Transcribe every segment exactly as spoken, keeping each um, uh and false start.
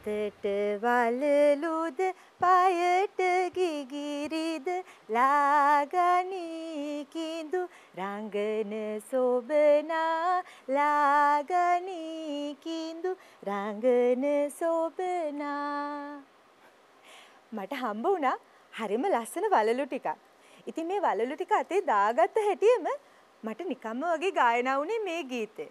අතට වලලුද පයට ගිගිරිද ලාගනී කිඳු රංගන සොබනා ලාගනී කිඳු රංගන සොබනා. මට හම්බ වුණා හරිම ලස්සන වලලු ටිකක්. ඉතින් මේ වලලු ටික අතේ දාගත්ත හැටියෙම මට නිකම්ම වගේ ගායනා වුණේ මේ ගීතය.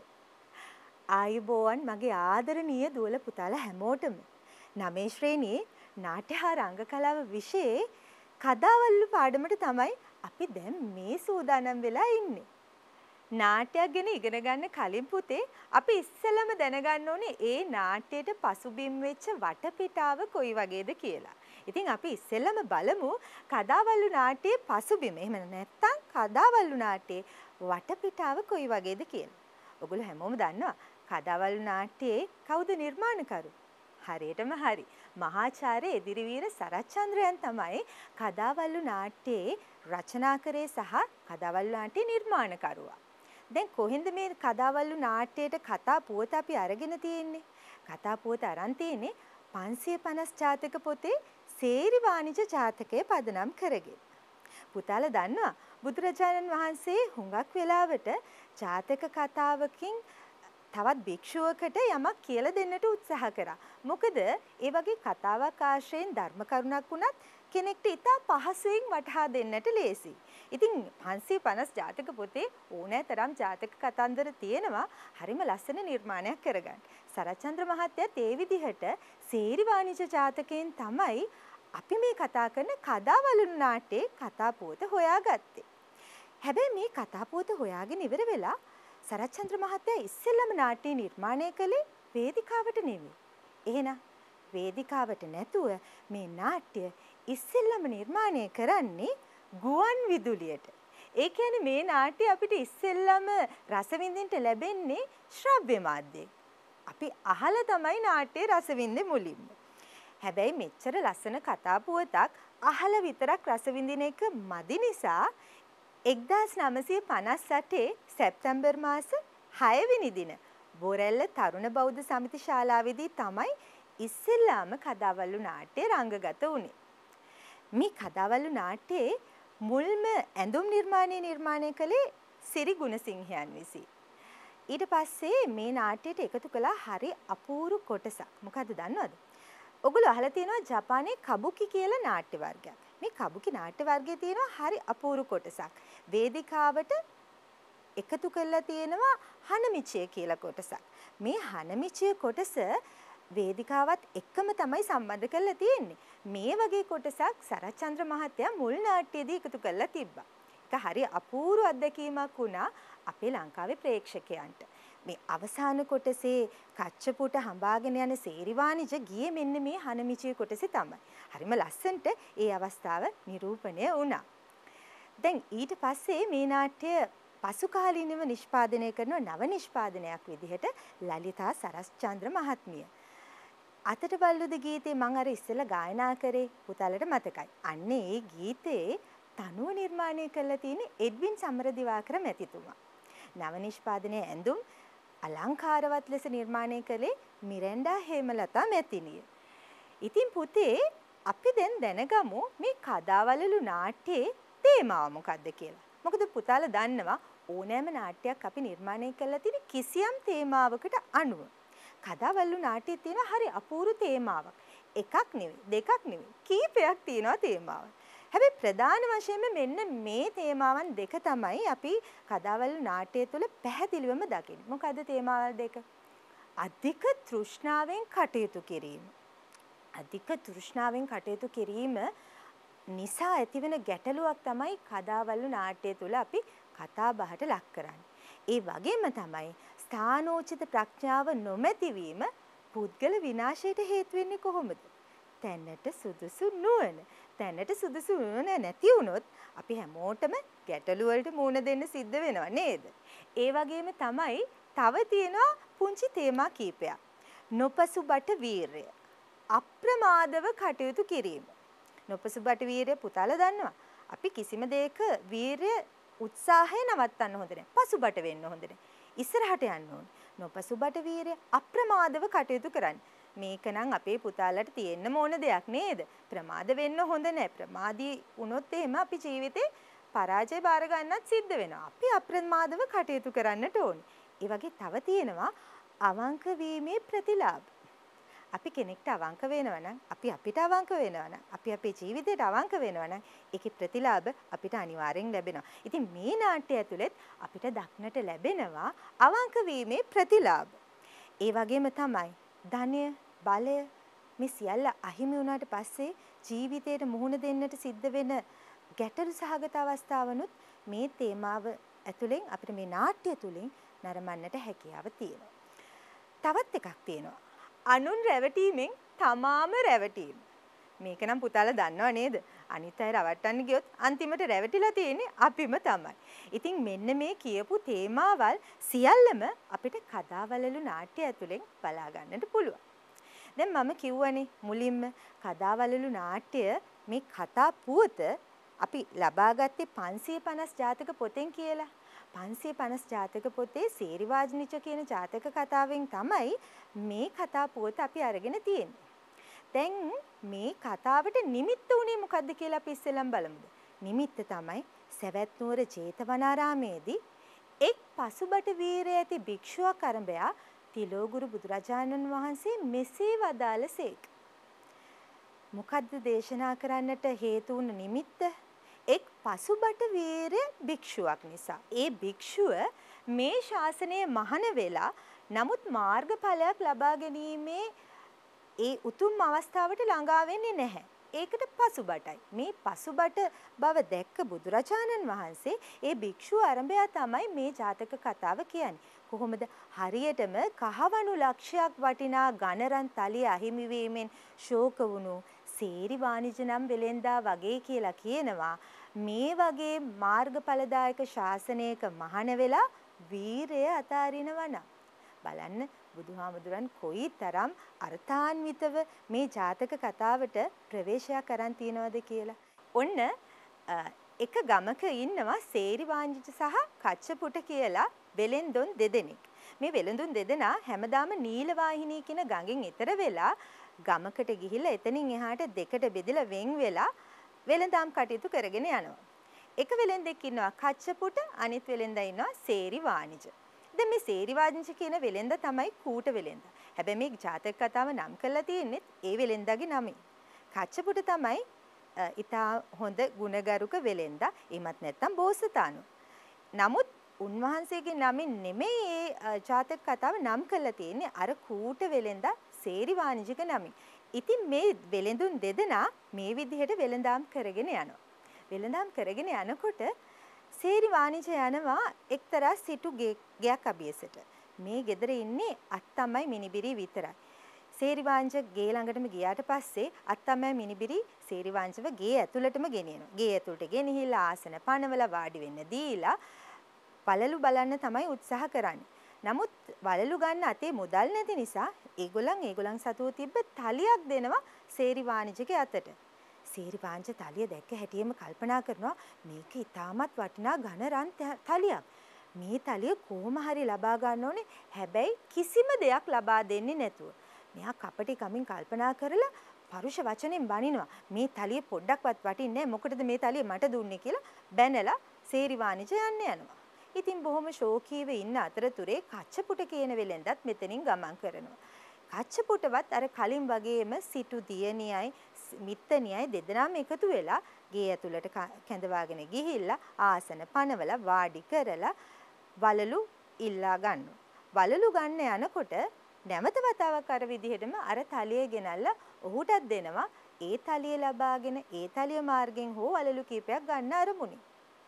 ආයුබෝවන් මගේ ආදරණීය දුවල පුතාලා හැමෝටම. නවයේ ශ්‍රේණියේ නාට්‍ය හා රංග කලාව විෂයේ කදාවල්ලු පාඩමට තමයි අපි දැන් මේ සූදානම් වෙලා ඉන්නේ. නාට්‍යයක් ගැන ඉගෙන ගන්න කලින් පුතේ අපි ඉස්සෙල්ලම දැනගන්න ඕනේ ඒ නාට්‍යයට පසුබිම් වෙච්ච වටපිටාව කොයි වගේද කියලා. ඉතින් අපි ඉස්සෙල්ලම බලමු කදාවල්ලු නාට්‍යයේ පසුබිම. එහෙම නැත්නම් කදාවල්ලු නාට්‍යයේ වටපිටාව කොයි වගේද කියලා. ඔයගොල්ලෝ හැමෝම දන්නවා කදාවල්ලු නාට්‍යයේ කවුද නිර්මාණකරු? හරියටම හරි. මහාචාර්ය එදිරිවීර සරච්චන්ද්‍රයන් තමයි කදාවල්ලු නාට්‍යයේ රචනාකරේ සහ කදාවල්ලු නාට්‍ය නිර්මාණකරුවා. දැන් කොහෙන්ද මේ කදාවල්ලු නාට්‍යයට කතා පුවත අපි අරගෙන තියෙන්නේ? කතා පුවත අරන් තියෙන්නේ පන්සිය පනස් ජාතක පොතේ සේරි වාණිජ ජාතකය පදනම් කරගෙන. පුතාලා දන්නවා බුදුරජාණන් වහන්සේ හුඟක් වෙලාවට ජාතක කතාවකින් තවත් භික්ෂුවකට යමක් කියලා දෙන්නට උත්සාහ කරා. මොකද ඒ වගේ කතාවක් ආශ්‍රයෙන් ධර්ම කරුණක් වුණත් කෙනෙක්ට ඉතා පහසුවෙන් වටහා දෙන්නට ලේසි. ඉතින් පන්සිය පනස් ජාතක පොතේ ඕනෑතරම් ජාතක කතන්දර තියෙනවා හරිම ලස්සන නිර්මාණයක් කරගන්න. සරච්චන්ද්‍ර මහත්තයත් ඒ විදිහට සේරි වාණිජ ජාතකයෙන් තමයි අපි මේ කතා කරන කදාවලු නාට්‍යයේ කතා පුවත හොයාගත්තේ. හැබැයි මේ කතා පුවත හොයාගෙන ඉවර වෙලා සරච්චන්ද්‍ර මහත්තයා ඉස්සෙල්ලම නාට්‍ය නිර්මාණය කළේ වේදිකාවට නෙමෙයි. එහෙනම් වේදිකාවට නැතුව මේ නාට්‍ය ඉස්සෙල්ලම නිර්මාණය කරන්නේ ගුවන් විදුලියට. ඒ කියන්නේ මේ නාට්‍ය අපිට ඉස්සෙල්ලම රස විඳින්න ලැබෙන්නේ ශ්‍රව්‍ය මාධ්‍යයෙන්. අපි අහලා තමයි නාට්‍ය රස විඳින්නේ මුලින්ම. හැබැයි මෙච්චර ලස්සන කතා පුවතක් අහලා විතරක් රස විඳින එක මදි නිසා එක්දාස් නවසිය පනස් අටේ සැප්තැම්බර් මාස හය වෙනි දින බොරැල්ල තරුණ බෞද්ධ සමිති ශාලාවේදී තමයි ඉස්සෙල්ලාම කදාවල්ලු නාට්‍ය රංගගත වුණේ. මේ කදාවල්ලු නාට්‍යයේ මුල්ම ඇඳුම් නිර්මාණය නිර්මාණය කළේ සිරි ගුණසිංහයන් විසින්. ඊට පස්සේ මේ නාට්‍යයට එකතු කළා හරි අපූරු කොටසක්. මොකද්ද දන්නවද? ඔගොල්ලෝ අහලා තියෙනවා ජපානයේ කබුකි කියලා නාට්‍ය වර්ගයක්. මේ කබුකි නාට්‍ය වර්ගයේ තියෙනවා හරි අපූරු කොටසක්. වේදිකාවට එකතු කරලා තියෙනවා හනමිචය කියලා කොටසක්. මේ හනමිචය කොටස වේදිකාවත් එක්කම තමයි සම්බන්ධ කරලා තියෙන්නේ. මේ වගේ කොටසක් සරච්චන්ද්‍ර මහත්තයා මුල් නාට්‍යයේදී එකතු කරලා තිබ්බා. ඒක හරි අපූර්ව අත්දැකීමක් වුණා අපේ ලංකාවේ ප්‍රේක්ෂකයන්ට. මේ අවසාන කොටසේ කච්චපුට හඹාගෙන යන සේරිවාණිජ ගියේ මෙන්න මේ හනමිචය කොටසේ තමයි. හරිම ලස්සනට ඒ අවස්ථාව නිරූපණය වුණා. දැන් ඊට පස්සේ මේ නාට්‍ය පසු කාලීනව නිෂ්පාදනය කරන නව නිෂ්පාදනයක් විදිහට ලලිතා සරස්චන්ද්‍ර මහත්මිය. අතට බල්ලුද ගීතේ මම අර ඉස්සෙල්ලා ගායනා කරේ පුතාලට මතකයි. අන්න ඒ ගීතේ තනුව නිර්මාණය කරලා තියෙන එඩ්වින් සමරදිවාකර මැතිතුමා. නව නිෂ්පාදනයේ ඇඳුම් අලංකාරවත් ලෙස නිර්මාණය කළේ මිරෙන්ඩා හේමලතා මැතිණිය. ඉතින් පුතේ අපි දැන් දැනගමු මේ කදාවලලු නාට්‍යයේ තේමාව මොකක්ද කියලා. මොකද පුතාලා දන්නවා ඕනෑම නාට්‍යයක් අපි නිර්මාණය කරලා තියෙන කිසියම් තේමාවකට අනුව. කදාවල්ලු නාට්‍යයේ තියෙන හරි අපූර්ව තේමාවක්. එකක් නෙවෙයි, දෙකක් නෙවෙයි, කීපයක් තියෙනවා තේමාවක්. හැබැයි ප්‍රධාන වශයෙන්ම මෙන්න මේ තේමාවන් දෙක තමයි අපි කදාවල්ලු නාට්‍යය තුළ පැහැදිලිවම දකින්නේ. මොකද්ද තේමාවල් දෙක? අධික තෘෂ්ණාවෙන් කටයුතු කිරීම. අධික තෘෂ්ණාවෙන් කටයුතු කිරීම නිසා ඇතිවෙන ගැටලුවක් තමයි කදාවල්ලු නාට්‍යය තුළ අපි කතා බහට ලක් කරන්නේ. ඒ වගේම තමයි ස්ථානෝචිත ප්‍රඥාව නොමැතිවීම පුද්ගල විනාශයට හේතු වෙන්නේ කොහොමද? තැනට සුදුසු නුවණ. තැනට සුදුසු නුවණ නැති වුණොත් අපි හැමෝටම ගැටලු වලට මුහුණ දෙන්න සිද්ධ වෙනවා නේද? ඒ වගේම තමයි තව තියෙනවා පුංචි තේමා කීපයක්. නොපසුබට වීරය. අප්‍රමාදව කටයුතු කිරීම. නොපසුබට වීරය පුතාලා දන්නවා. අපි කිසිම දෙයක වීරය උත්සාහය නවත්තන්න හොඳ නැහැ. පසුබට වෙන්න හොඳ නැහැ. ඉස්සරහට යන්න ඕනේ. නොපසුබට වීරය අප්‍රමාදව කටයුතු කරන්න. මේක නම් අපේ පුතාලට තියෙන්න ඕන දෙයක් නේද? ප්‍රමාද වෙන්න හොඳ නැහැ. ප්‍රමාදී වුණොත් එහෙම අපි ජීවිතේ පරාජය බාර ගන්නත් සිද්ධ වෙනවා. අපි අප්‍රමාදව කටයුතු කරන්නට ඕනේ. ඒ වගේ තව තියෙනවා අවංක වීමේ ප්‍රතිලාභ. අපි කෙනෙක්ට අවංක වෙනවා නම්, අපි අපිට අවංක වෙනවා නම්, අපි අපේ ජීවිතයට අවංක වෙනවා නම් ඒකේ ප්‍රතිලාභ අපිට අනිවාර්යෙන් ලැබෙනවා. ඉතින් මේ නාට්‍ය ඇතුළෙත් අපිට දක්නට ලැබෙනවා අවංක වීමේ ප්‍රතිලාභ. ඒ වගේම තමයි ධනය, බලය මේ සියල්ල අහිමි වුණාට පස්සේ ජීවිතයට මුහුණ දෙන්නට සිද්ධ වෙන ගැටලු සහගත අවස්ථාවනුත් මේ තේමාව ඇතුළෙන් අපිට මේ නාට්‍ය තුලින් නරඹන්නට හැකියාව තියෙනවා. තවත් එකක් තියෙනවා. අනුන් රැවටීමෙන් තමාම රැවටීම. මේක නම් පුතාලා දන්නව නේද? අනිත් අය රවට්ටන්න ගියොත් අන්තිමට රැවටිලා තියෙන්නේ අපිම තමයි. ඉතින් මෙන්න මේ කියපු තේමාවල් සියල්ලම අපිට කතාවලලු නාට්‍ය ඇතුලෙන් බලා ගන්නට පුළුවන්. දැන් මම කිව්වනේ මුලින්ම කතාවලලු නාට්‍ය මේ කතා පුවත අපි ලබාගත්තේ පන්සිය පනස් ජාතක පොතෙන් කියලා. පන්සිය පනස් ජාතක පොතේ සේරිවාජනිච කියන ජාතක කතාවෙන් තමයි මේ කතා පුවත අපි අරගෙන තියෙන්නේ. දැන් මේ කතාවට නිමිත්ත උනේ මොකද්ද කියලා අපි ඉස්සෙල්ලම බලමුද? නිමිත්ත තමයි සවැත් නුවර ජේතවනාරාමේදී එක් පසුබට වීරය ඇති භික්ෂුවක් අරඹයා තිලෝගුරු බුදුරජාණන් වහන්සේ මෙසේ වදාළසේක. මොකද්ද දේශනා කරන්නට හේතු වුණ නිමිත්ත? එක් පසුබට වීරය භික්ෂුවක් නිසා. ඒ භික්ෂුව මේ ශාසනයේ මහාන වෙලා නමුත් මාර්ගඵලයක් ලබා ගැනීමේ ඒ උතුම් අවස්ථාවට ළඟා වෙන්නේ නැහැ. ඒකට පසුබටයි. මේ පසුබට බව දැක්ක බුදුරජාණන් වහන්සේ ඒ භික්ෂුව ආරම්භය තමයි මේ ජාතක කතාව කියන්නේ. කොහොමද හරියටම කහවණු ලක්ෂයක් වටිනා ඝනරන් තලිය අහිමි වීමෙන් ශෝක වුණු සේරි වාණිජ නම් වෙලෙන්දා වගේ කියලා කියනවා. මේ වගේ මාර්ගඵලදායක ශාසනයක මහාන වෙලා වීරය අතාරිනවා නම් බලන්න බුදුහාමුදුරන් කොයිතරම් අර්ථාන්විතව මේ ජාතක කතාවට ප්‍රවේශයක් කරන් තියනවද කියලා. ඔන්න එක ගමක ඉන්නවා සේරි වාණිජ සහ කච්චපුට කියලා වෙලෙන්දොන් දෙදෙනෙක්. මේ වෙලෙන්දොන් දෙදෙනා හැමදාම නීලවාහිනී කියන ගඟෙන් එතර වෙලා ගමකට ගිහිල්ලා එතනින් එහාට දෙකට බෙදලා වෙන් වෙලා වෙලඳාම් කටයුතු කරගෙන යනවා. එක වෙලෙන්දෙක් ඉන්නවා කච්චපුට, අනිත් වෙලෙන්දා ඉන්නවා සේරි වාණිජ. දැන් මේ සේරි වාණිජ කියන වෙලෙන්ද තමයි කූට වෙලෙන්ද. හැබැයි මේ ජාතක කතාව නම් කරලා තියෙන්නේ ඒ වෙලෙන්දාගේ නමින්. කච්චපුට තමයි ඊටා හොඳ ගුණගරුක වෙලෙන්දා. එමත් නැත්තම් බෝසතාණු. නමුත් උන්වහන්සේගේ නමින් නෙමෙයි මේ ජාතක කතාව නම් කරලා තියෙන්නේ අර කූට වෙලෙන්දා සේරි වාණිජක නමින්. ඉතින් මේ වෙලෙඳුන් දෙදෙනා මේ විදිහට වෙලඳාම් කරගෙන යනවා. වෙලඳාම් කරගෙන යනකොට සේරි වාණිජ යනවා එක්තරා සිටු ගෙයක් අභියසට. මේ ගෙදර ඉන්නේ අත්තම්මයි මිනිබිරි විතරයි. සේරි වාණිජ ගේ ළඟටම ගියාට පස්සේ අත්තම්මයි මිනිබිරි සේරි වාණිජව ගේ ඇතුළටම ගෙනියනවා. ගේ ඇතුළට ගෙනහිලා ආසන පනවලා වාඩි වෙන්න දීලා වලලු බලන්න තමයි උත්සාහ කරන්නේ. නමුත් වලලු ගන්න අතේ මුදල් නැති නිසා ඒගොල්ලන් ඒගොල්ලන් සතුව තිබ්බ තලියක් දෙනවා සේරි වාණිජගේ අතට. සේරි වාණිජ තලිය දැක්ක හැටියෙම කල්පනා කරනවා මේක ඉතාමත් වටිනා ඝනරන් තලියක්. මේ තලිය කොහොම හරි ලබා ගන්න ඕනේ. හැබැයි කිසිම දෙයක් ලබා දෙන්නේ නැතුව. මෙයා කපටි කමින් කල්පනා කරලා පරුෂ වචනෙන් බනිනවා. මේ තලිය පොඩ්ඩක්වත් වටින්නේ නැහැ. මොකටද මේ තලිය මට දුන්නේ කියලා බැනලා සේරි වාණිජ යන්න යනවා. ඉතින් බොහොම ශෝකීව ඉන්න අතරතුරේ කච්චපුට කියන වෙලෙන්දත් මෙතනින් ගමන් කරනවා. කච්චපුටවත් අර කලින් වගේම සිටු දියණියයි මිත්තණියයි දෙදෙනාම එකතු වෙලා ගේ ඇතුළට කැඳවාගෙන ගිහිල්ලා ආසන පනවලා වාඩි කරලා වලලු ඉල්ලා ගන්නවා. වලලු ගන්න යනකොට නැවත වතාවක් අර විදිහටම අර තලිය ගෙනල්ලා ඔහුටත් දෙනවා. ඒ තලිය ලබාගෙන ඒ තලිය මාර්ගෙන් හෝ වලලු කීපයක් ගන්න අරමුණි.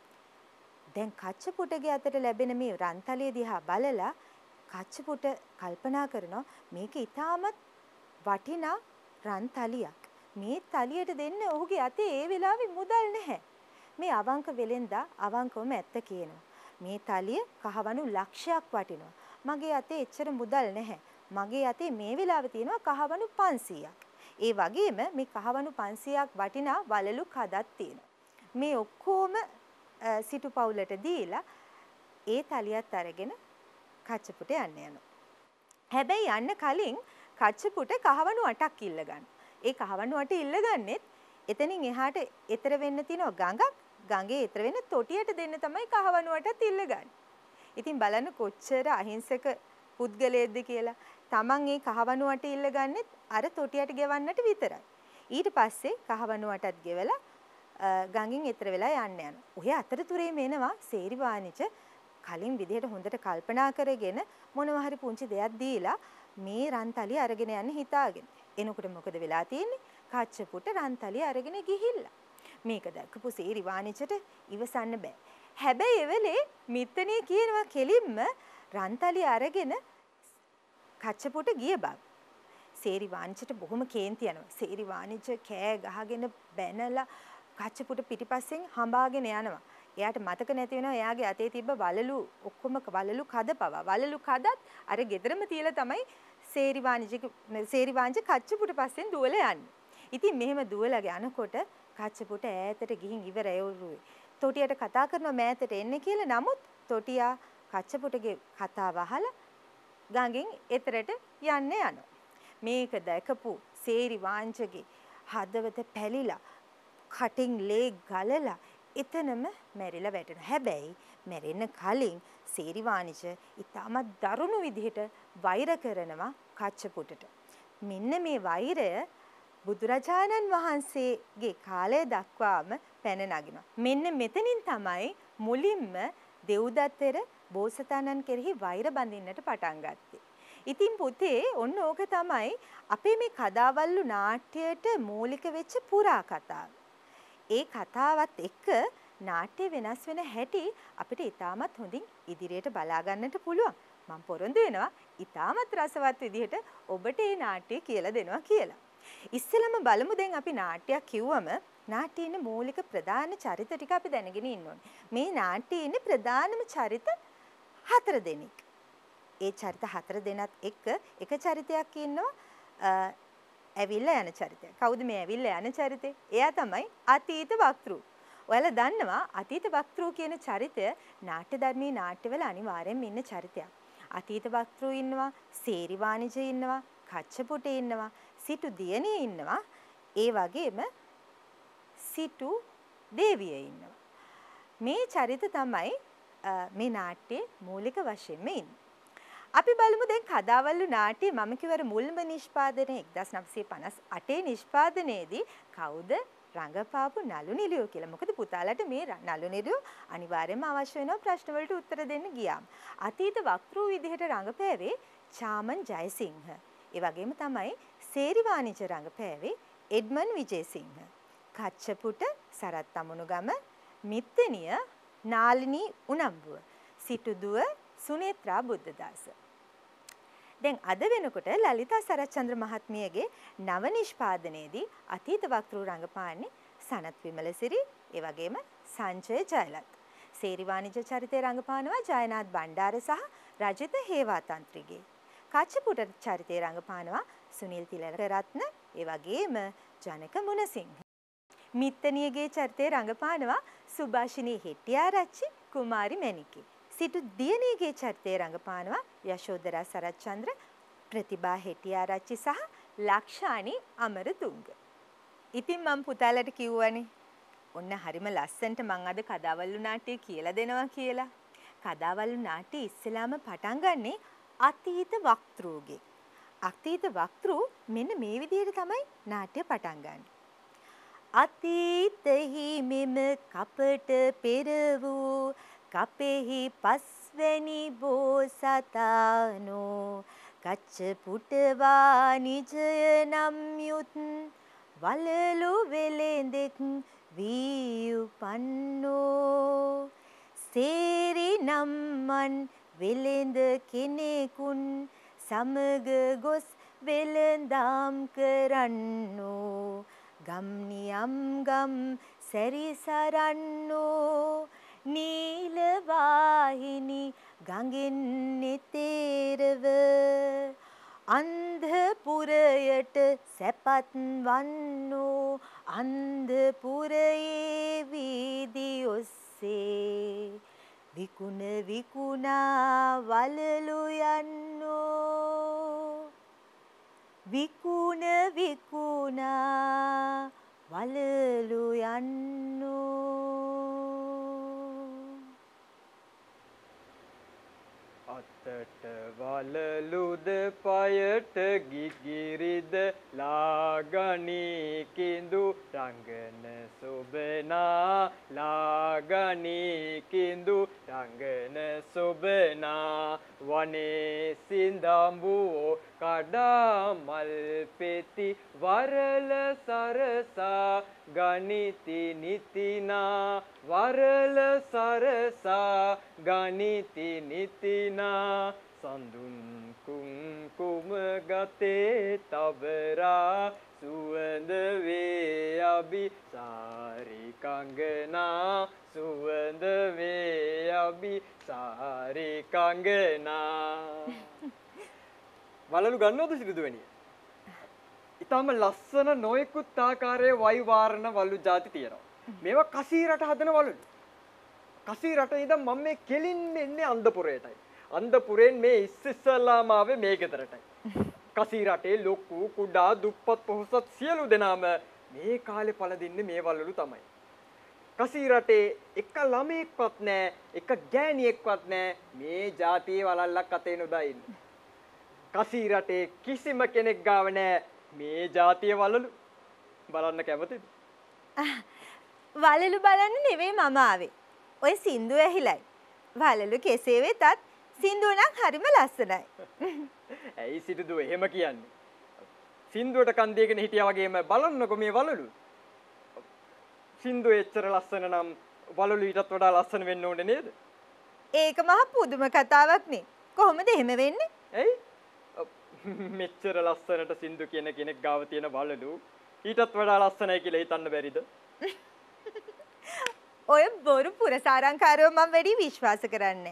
දැන් කච්චපුටගේ අතට ලැබෙන මේ රන්තලිය දිහා බලලා කච්චපුට කල්පනා කරනවා මේක ඊටමත් වටිනා රන්තලියක්. මේ තලියට දෙන්න ඔහුගේ අතේ ඒ වෙලාවේ මුදල් නැහැ. මේ අවංක වෙලෙන්දා අවංකවම ඇත්ත කියනවා. මේ තලිය කහවණු ලක්ෂයක් වටිනවා. මගේ අතේ එච්චර මුදල් නැහැ. මගේ අතේ මේ වෙලාවේ තියෙනවා කහවණු පන්සීයක්. ඒ වගේම මේ කහවණු පන්සීයක් වටිනා වලලු කඩක් තියෙනවා. මේ ඔක්කොම සිටු පවුලට දීලා ඒ තලියත් අරගෙන කච්චපුට යන්න යනවා. හැබැයි යන්න කලින් කච්චපුට කහවණු අටක් ඉල්ල ගන්න. ඒ කහවණු අට ඉල්ලගන්නෙත් එතනින් එහාට එතර වෙන්න තියෙන ගඟක් ගඟේ එතර වෙන තොටියට දෙන්න තමයි කහවණු අටත් ඉල්ලගන්නේ. ඉතින් බලන්න කොච්චර අහිංසක පුද්ගලයෙක්ද කියලා. Taman ඒ කහවණු අට ඉල්ලගන්නෙත් අර තොටියට ගෙවන්නට විතරයි. ඊට පස්සේ කහවණු අටත් ගෙවලා ගඟින් එතර වෙලා යන්න යනවා. ඔය අතරතුරේ මේනවා සේරි වාණිජ කලින් විදිහට හොඳට කල්පනා කරගෙන මොනවා හරි පුංචි දෙයක් දීලා මේ රන්තලිය අරගෙන යන්න හිතාගෙන. එනකොට මොකද වෙලා තියෙන්නේ? කච්චපුට රන්තලිය අරගෙන ගිහිල්ලා. මේක දැක්කපු සේරි වාණිජට ඉවසන්න බෑ. හැබැයි එවෙලේ මිත්තණිය කියනවා කෙලින්ම රන්තලිය අරගෙන කච්චපුට ගිය බව. සේරි වාණිජට බොහොම කේන්ති යනවා. සේරි වාණිජ කෑ ගහගෙන බැනලා කච්චපුට පිටිපස්සෙන් හඹාගෙන යනවා. එයාට මතක නැති වෙනවා එයාගේ අතේ තිබ්බ වලලු ඔක්කොම වලලු කද පවා. වලලු කදත් අර ගෙදරම තියලා තමයි සේරි වාණිජගේ සේරි වාණිජ කච්චපුට පස්සෙන් දුවලා යන්නේ. ඉතින් මෙහෙම දුවලා යනකොට කච්චපුට ඈතට ගිහින් ඉවරයි උරුවේ. තොටියට කතා කරනවා මෑතට එන්න කියලා. නමුත් තොටියා කච්චපුටගේ කතාව අහලා ගඟෙන් එතරට යන්න යනවා. මේක දැකපු සේරි වාණිජගේ හදවත පැලිලා කටින් ලේ ගලලා එතනම මැරිලා වැටෙනවා. හැබැයි මැරෙන්න කලින් සේරි වාණිජ ඉතාමත් දරුණු විදිහට වෛර කරනවා කච්චපුටට. මෙන්න මේ වෛරය බුදුරජාණන් වහන්සේගේ කාලය දක්වාම පැන නගිනවා. මෙන්න මෙතනින් තමයි මුලින්ම දෙව්දත්තර බෝසතාණන් කෙරෙහි වෛර බඳින්නට පටන් ගත්තේ. ඉතින් පුතේ ඔන්න ඕක තමයි අපේ මේ කදාවල්ලු නාට්‍යයට මූලික වෙච්ච පුරා කතාව. ඒ කතාවත් එක්ක නාට්‍ය වෙනස් වෙන හැටි අපිට ඉතාමත් හොඳින් ඉදිරියට බලා ගන්නට පුළුවන්. මම පොරොන්දු වෙනවා ඉතාමත් රසවත් විදිහට ඔබට මේ නාට්‍ය කියලා දෙනවා කියලා. ඉස්සෙල්ලම බලමු දැන් අපි නාට්‍යයක් කිව්වම නාට්‍යයේ ඉන්න මූලික ප්‍රධාන චරිත ටික අපි දැනගෙන ඉන්න ඕනේ. මේ නාට්‍යයේ ඉන්නේ ප්‍රධානම චරිත හතර දෙනෙක්. ඒ චරිත හතර දෙනාත් එක්ක එක චරිතයක් ඉන්නවා ඇවිල්ලා යන චරිතය. කවුද මේ ඇවිල්ලා යන චරිතේ? එයා තමයි අතීත වක්තෘ. ඔයාලා දන්නවා අතීත වක්තෘ කියන චරිතය නාට්‍ය ධර්මී නාට්‍යවල අනිවාර්යෙන්ම ඉන්න චරිතයක්. අතීත වක්තෘ ඉන්නවා, සේරි වාණිජ ඉන්නවා, කච්චපුට ඉන්නවා, සිටු දියණිය ඉන්නවා, ඒ වගේම සිටු දේවිය ඉන්නවා. මේ චරිත තමයි මේ නාට්‍යයේ මූලික වශයෙන්ම ඉන්නේ. අපි බලමු දැන් කදාවල්ලු නාට්‍යයේ මම කිව්වර මුල්ම නිෂ්පාදනය එක්දහස් නවසිය පනස් අටේ නිෂ්පාදනයේදී කවුද රංගපාපු නළු නිළියෝ කියලා. මොකද පුතාලට මේ නළු නිළියෝ අනිවාර්යයෙන්ම අවශ්‍ය වෙනවා ප්‍රශ්න වලට උත්තර දෙන්න ගියාම. අතීත වක්තෘ විදිහට රංගපෑවේ චාමන් ජයසිංහ. ඒ වගේම තමයි සේරි වාණිජ රංගපෑවේ එඩ්මන් විජේසිංහ. කච්චපුට සරත් අමුණුගම, මිත්තණිය නාලිනී උනම්බුව, සිටුදුව සුනේත්‍රා බුද්ධදාස. දැන් අද වෙනකොට ලලිතා සරච්චන්ද්‍ර මහත්මියගේ නව නිෂ්පාදනයේදී අතීත වක්තෘ රංගපාන්නේ සනත් විමලසිරි, ඒ වගේම සංජය ජයලත්. සේරි වාණිජ චරිතය රංගපානවා ජයනාත් බණ්ඩාර සහ රජිත හේවාතන්ත්‍රිගේ. කච්චපුට චරිතය රංගපානවා සුනිල් තිලකරත්න, ඒ වගේම ජනක මුණසිංහ. මිත්තණියගේ චරිතය රංගපානවා සුභාෂිනී හෙට්ටිආරච්චි, කුමාරි මැණිකේ. සිටු දියණියගේ චරිතය රංගපානවා යශෝදරා සරච්චන්ද්‍ර, ප්‍රතිභා හෙට්ටිආරච්චි සහ ලක්ෂානි අමරතුංග. ඉතින් මම පුතාලට කිව්වනේ ඔන්න හරිම ලස්සනට මම අද කදාවල්ලු නාට්‍ය කියලා දෙනවා කියලා. කදාවල්ලු නාට්‍ය ඉස්සෙල්ලාම පටන් ගන්නෙ අතීත වක්තෘගේ. අතීත වක්තෘ මෙන්න මේ විදිහට තමයි නාට්‍ය පටන් ගන්නේ. අතීතෙහි මෙම කපට පෙර වූ කපෙහි පස්වැනි බෝසතාණෝ කච්චපුට වාණිජය නම් යුත් වලලු වෙලෙන්දෙක් වී උපන්නෝ සේරි නම්මන් වෙලෙන්ද කෙනෙකුන් සමග ගොස් වෙළඳාම් කරන්නෝ ගම්නියම් ගම් සැරිසරන්නෝ නීල වාහිනි ගඟෙන් නෙතේරව අන්ධපුරයට සැපත් වන්නෝ අන්ධපුරයේ වීදි ඔස්සේ විකුණ විකුණා වලලු යන්නෝ. විකුණ විකුණා වලලු යන්නෝ අතට වලලුද පයට ගිගිරිද ලාගනී කිඳු රංගන සොබනා ලාගනී කිඳු රංගන සොබනා වනේ සිඳඹුවෝ කඩා මල් පෙති වරල සරසා ගනිති නිතිනා වරල සරසා ගනිති නිතිනා සඳුන් කුංකුම ගතේ තවරා සුවඳ වේ අභිසාරි කංගනා සුවඳ වේ අභිසාරි කංගනා වලලු ගන්නවද සිටුදුවැණිය? ඊටම ලස්සන නොයෙකුත් ආකාරයේ වයි වාරණ වලලු ಜಾති තියෙනවා. මේවා කසීරට හදන වලලු. කසීරට ඉඳන් මම මේ කෙලින්න එන්නේ අන්දපුරයටයි. අන්දපුරෙන් මේ ඉස්සෙල්ලාම ආවේ මේ ගෙදරටයි. කසීරටේ ලොකු කුඩා දුප්පත් පොහොසත් සියලු දෙනාම මේ කාලේ පළදින්නේ මේ වලලු තමයි. කසීරටේ එක ළමෙක්වත් නැහැ, එක ගෑණියෙක්වත් නැහැ මේ જાතියේ වලල්ලක් අතේ නොදා ඉන්නේ. කසීරටේ කිසිම කෙනෙක් ගාව නැහැ මේ જાතිය වලලු. බලන්න කැමතිද? වලලු බලන්න නෙවෙයි මම ආවේ. ඔය සින්දු ඇහිලයි. වලලු කෙසේ වෙතත් සින්දුව නම් හරිම ලස්සනයි. ඇයි සිටුදු එහෙම කියන්නේ? සින්දුවට කන් දීගෙන හිටියා වගේම බලන්නකො මේ වලලු. සින්දුව එච්චර ලස්සන නම් වලලු ඊටත් වඩා ලස්සන වෙන්න ඕනේ නේද? ඒක මහ පුදුම කතාවක් නේ. කොහොමද එහෙම වෙන්නේ? ඇයි? මෙච්චර ලස්සනට සින්දු කියන කෙනෙක් ගාව තියෙන වලලු ඊටත් වඩා ලස්සනයි කියලා හිතන්න බැරිද? ඔය බොරු පුරසාරංකාරව මම වැඩි විශ්වාස කරන්නේ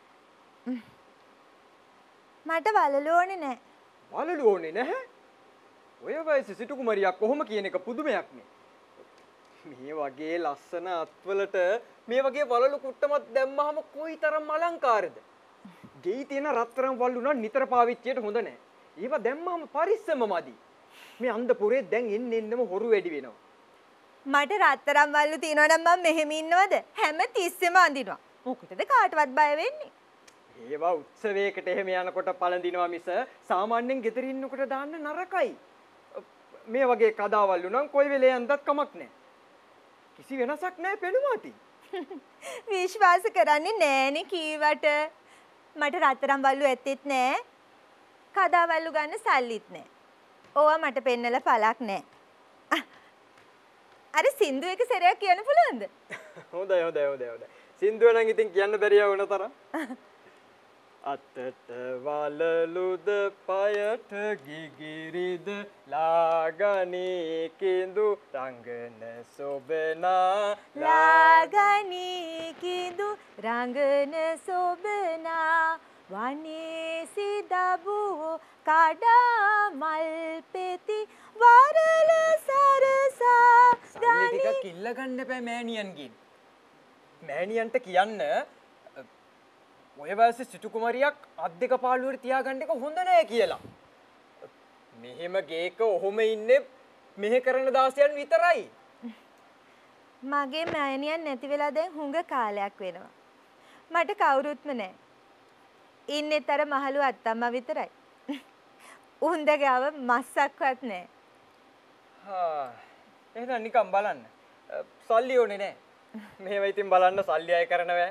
මට වලලු ඕනේ නැහැ. වලලු ඕනේ නැහැ? ඔය වයසේ සිටු කුමරියක් කොහොම කියන එක පුදුමයක් නේ. මේ වගේ ලස්සන අත්වලට මේ වගේ වලලු කුට්ටමක් දැම්මහම කොයිතරම් අලංකාරද? ගෙයි තියෙන රත්තරන් වලලු නම් නිතර පාවිච්චියට හොඳ නැහැ. ඒවා දැම්මම පරිස්සම මදි. මේ අන්දපුරේ දැන් එන්න එන්නම හොරු වැඩි වෙනවා. මට රත්තරන් වලලු තියනවා නම් මම මෙහෙම ඉන්නවද? හැම තිස්සෙම අඳිනවා. මොකටද කාටවත් බය වෙන්නේ? ඒවා උත්සවයකට එහෙම යනකොට පළඳිනවා මිස සාමාන්‍යයෙන් ගෙදර ඉන්නකොට දාන්න නරකයි. මේ වගේ කදාවල්ලු නම් කොයි වෙලේ යන්දත් කමක් නැහැ. කිසි වෙනසක් නැහැ පෙනුමාති. විශ්වාස කරන්නේ නෑනේ කීවට. මට රත්තරන් වලලු ඇත්තෙත් නෑ. කදාවල්ලු ගන්න සල්ලිත් නෑ. ඕවා මට පෙන්නලා පළක් නෑ. අර සින්දු එක සැරයක් කියන්න පුළුවන්ද? හොඳයි හොඳයි හොඳයි හොඳයි. සින්දුව නම් ඉතින් කියන්න බැරිය වුණ තරම්. අතට වලලුද පයට ගිගිරිද ලාගනී කිඳු රංගන සොබනා ලාගනී කිඳු රංගන සොබනා වනේ සිදබුවෝ කඩා මල් පෙති වරල සරසා සල්ලි ටිකක් ඉල්ල ගන්න එපා මෑණියන්ගෙන්. මෑණියන්ට කියන්න ඔය වයසේ සිටු කුමරියක් අත් දෙක පාළුවට තියාගන්න එක හොඳ නෑ කියලා. මෙහෙම ගේක ඔහොම ඉන්නේ මෙහෙ කරන දාසයන් විතරයි. මගේ මෑණියන් නැති වෙලා දැන් හුඟ කාලයක් වෙනවා. මට කවුරුත්ම නැහැ. ඉන්නෙත් අර මහලු අත්තම්මා විතරයි. උන්ද ගාව මස්සක්වත් නැහැ. හා එහෙනම් නිකන් බලන්න. සල්ලි ඕනේ නෑ. මේවා ඉතින් බලන්න සල්ලි අය කරනවා.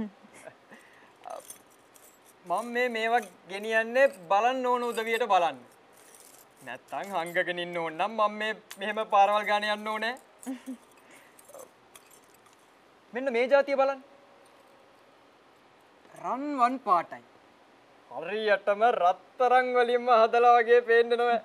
මම මේ මේවා ගෙනියන්නේ බලන්න ඕන උදවියට බලන්න. නැත්තම් හංගගෙන ඉන්න ඕන නම් මම මේ මෙහෙම පාරවල් ගාන යන්න ඕනේ. මෙන්න මේ જાතිය බලන්න. රන්වන් පාටයි. හරියටම රත්තරන් වලින්ම හදලා වගේ පේන්නනවා.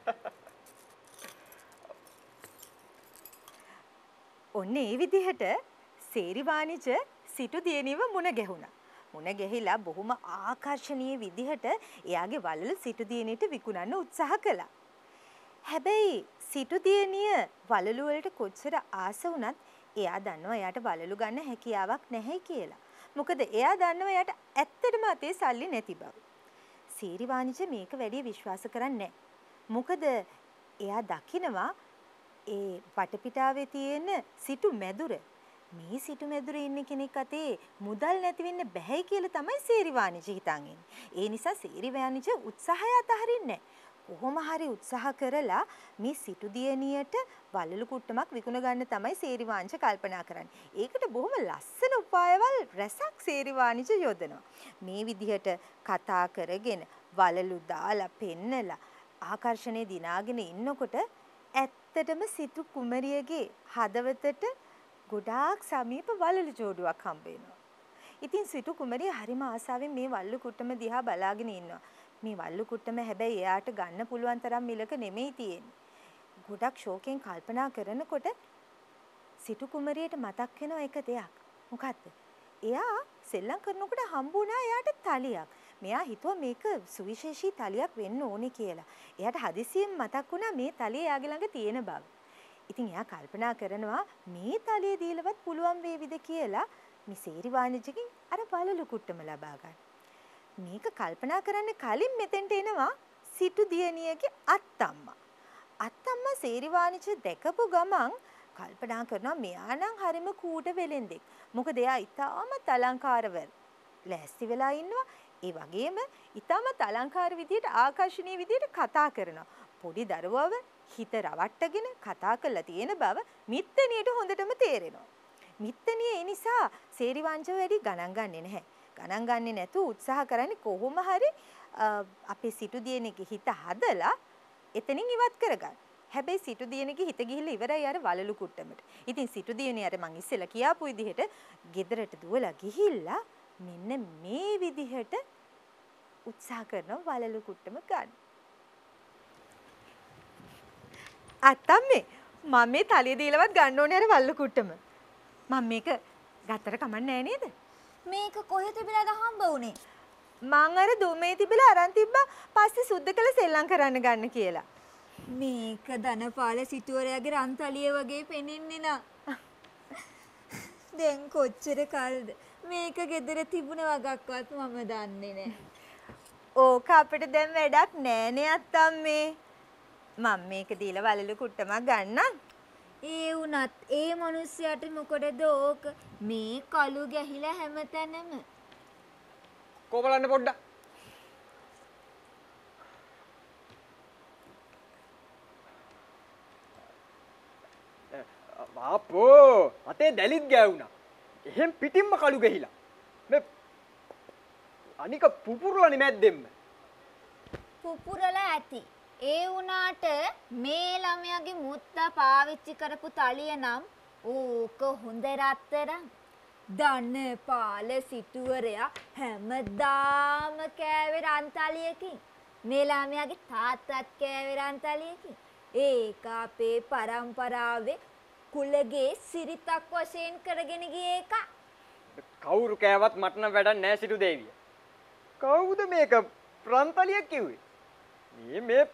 ඔන්න ඒ විදිහට සේරි වාණිජ සිටු දියණිව මුණ ගැහුණා. මුණ ගැහිලා බොහොම ආකර්ශනීය විදිහට එයාගේ වලලු සිටු දියණියට විකුණන්න උත්සාහ කළා. හැබැයි සිටු දියණිය වලලු වලට කොච්චර ආස වුණත් එයා දන්නවා එයාට වලලු ගන්න හැකියාවක් නැහැ කියලා. මොකද එයා දන්නවා එයාට ඇත්තටම අතේ සල්ලි නැති බව. සේරි වාණිජ මේක වැඩි විශ්වාස කරන්නේ නැහැ. මොකද එයා දකිනවා ඒ වටපිටාවේ තියෙන සිටු මැදුර. මේ සිටු මැදුරේ ඉන්න කෙනෙක් අතේ මුදල් නැති වෙන්න බැහැයි කියලා තමයි සේරිවාණිජ හිතන් ඉන්නේ. ඒ නිසා සේරිවාණිජ උත්සාහය අතහරින්නේ නැහැ. කොහොම හරි උත්සාහ කරලා මේ සිටු දියණියට වලලු කුට්ටමක් විකුණ ගන්න තමයි සේරිවාණිජ කල්පනා කරන්නේ. ඒකට බොහොම ලස්සන උපායවල් රැසක් සේරිවාණිජ යොදනවා. මේ විදිහට කතා කරගෙන වලලු දාලා පෙන්නලා ආකර්ෂණය දිනාගෙන ඉන්නකොට ඇත්තටම සිටු කුමරියගේ හදවතට ගොඩාක් සමීප වලලු ජෝඩුවක් හම්බ වෙනවා. ඉතින් සිටු කුමරිය හරිම ආසාවෙන් මේ වල්ලු කුට්ටම දිහා බලාගෙන ඉන්නවා. මේ වල්ලු කුට්ටම හැබැයි එයාට ගන්න පුළුවන් තරම් මිලක නෙමෙයි තියෙන්නේ. ගොඩක් ශෝකයෙන් කල්පනා කරනකොට සිටු කුමරියට මතක් වෙන එක දෙයක්. මොකද්ද? එයා සෙල්ලම් කරනකොට හම්බුණා එයාට තලියක්. මෙයා හිතුවා මේක සුවිශේෂී තලියක් වෙන්න ඕනේ කියලා. එයාට හදිසියෙන් මතක් වුණා මේ තලිය එයාගේ ළඟ තියෙන බව. ඉතින් එයා කල්පනා කරනවා මේ තලිය දීලවත් පුළුවන් වේවිද කියලා මේ සේරිවාණිජගෙන් අර වලලු කුට්ටම ලබා ගන්න. මේක කල්පනා කරන්න කලින් මෙතෙන්ට එනවා සිටු දියණියගේ අත්තම්මා. අත්තම්මා සේරිවාණිජ දැකපු ගමන් කල්පනා කරනවා මෙයා නම් හරිම කූඩ වෙලෙන්දෙක්. මොකද එයා ඉතාමත් අලංකාරව ලෑස්ති වෙලා ඉන්නවා. ඒ වගේම ඉතාමත් අලංකාර විදියට ආකර්ෂණීය විදියට කතා කරනවා. පොඩි දරුවව හිත රවට්ටගෙන කතා කරලා තියෙන බව මිත්තණියට හොඳටම තේරෙනවා. මිත්තණිය ඒ නිසා සේරිවාණිජව වැඩි ගණන් ගන්නෙ නැහැ. ගණන් ගන්නෙ නැතුව උත්සාහ කරන්නේ කොහොම හරි අපේ සිටු දියණියගේ හිත හදලා එතනින් ඉවත් කරගන්න. හැබැයි සිටු දියණියගේ හිත ගිහිල්ලා ඉවරයි අර වලලු කුට්ටමට. ඉතින් සිටු දියණිය අර මං ඉස්සෙල්ලා කියාපු විදිහට ගෙදරට දුවලා ගිහිල්ලා මෙන්න මේ විදිහට උත්සාහ කරනවා වලලු කුට්ටම ගන්න. අත්තම්මේ මම මේ තලිය දීලවත් ගන්න ඕනේ අර වලලු කුට්ටම. මම මේක ගත්තට කමක් නැහැ නේද? මේක කොහෙ තිබිලාද හම්බ වුනේ? මං අර දුමේ තිබිලා අරන් තිබ්බා පස්සේ සුද්ධ කළ සෙල්ලම් කරන්න ගන්න කියලා. මේක ධනපාල සිටුවරයාගේ රන්තලිය වගේ පෙනෙන්නේ නා. දැන් කොච්චර කල්ද මේක ගෙදර තිබුණ වගක්වත් මම දන්නේ නැහැ. ඕක අපිට දැන් වැඩක් නෑනේ අත්තම්මේ. මම මේක දීලා වලලු කුට්ටමක් ගන්නම්. ඒ වුණත් ඒ මිනිස්සයාට මොකටද ඕක මේ කළු ගැහිලා හැමතැනම. කො බලන්න පොඩ්ඩක්. අපෝ අතේ දැලිත් ගෑවුණා. එහෙන් පිටින්ම කළු ගහිලා. මේ අනික පුපුරලානේ මැද්දෙන්න. පුපුරලා ඇති. ඒ වුණාට මේ ළමයාගේ මුත්තා පාවිච්චි කරපු තලිය නම් ඕක හොඳ රත්තරන්. ධනපාල සිටුවරයා හැමදාම කෑවේ රන්තලියකින්. මේ ළමයාගේ තාත්තත් කෑවේ රන්තලියකින්. ඒක අපේ පරම්පරාවේ කුලගේ සිරිතක් වශයෙන් කරගෙන ගිය එක. කවුරු කෑවත් මට නම් වැඩක් නැහැ සිටු දේවිය. කවුද මේක රන්තලියක් කිව්වේ? මේ මේ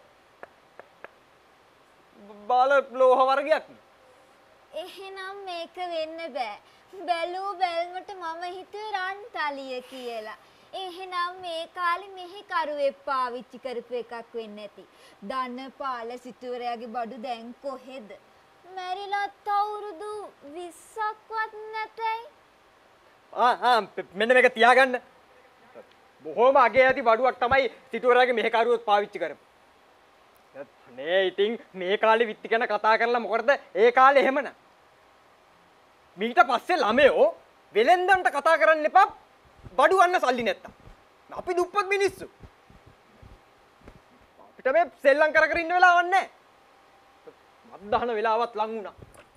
බාල ලෝහ වර්ගයක්. එහෙනම් මේක වෙන්න බෑ. බැලූ බැල්මට මම හිතුවේ රන්තලිය කියලා. එහෙනම් මේ කාලේ මෙහි කරුවෙක් පාවිච්චි කරපු එකක් වෙන්න ඇති. ධනපාල සිටුවරයාගේ බඩු දැන් කොහෙද? මැරිලත් අවුරුදු විස්සක්වත් නැතයි. ආ ආ මෙන්න මේක තියාගන්න. බොහොම අගේ ඇති බඩුවක් තමයි සිටුවරයාගේ මෙහි කරුවොත් පාවිච්චි කරපු. නේ ඉතින් මේ කාලේ විත්ති ගැන කතා කරලා මොකටද ඒ කාලේ එහෙමන. මීට පස්සේ ළමයෝ වෙලෙන්දන්ට කතා කරන්න එපා බඩු ගන්න සල්ලි නැත්තම්. අපි දුප්පත් මිනිස්සු. අපිට මේ සෙල්ලම් කර කර ඉන්න වෙලාවක් නැහැ. මත්දහන වෙලාවත් ලඟ වුණා.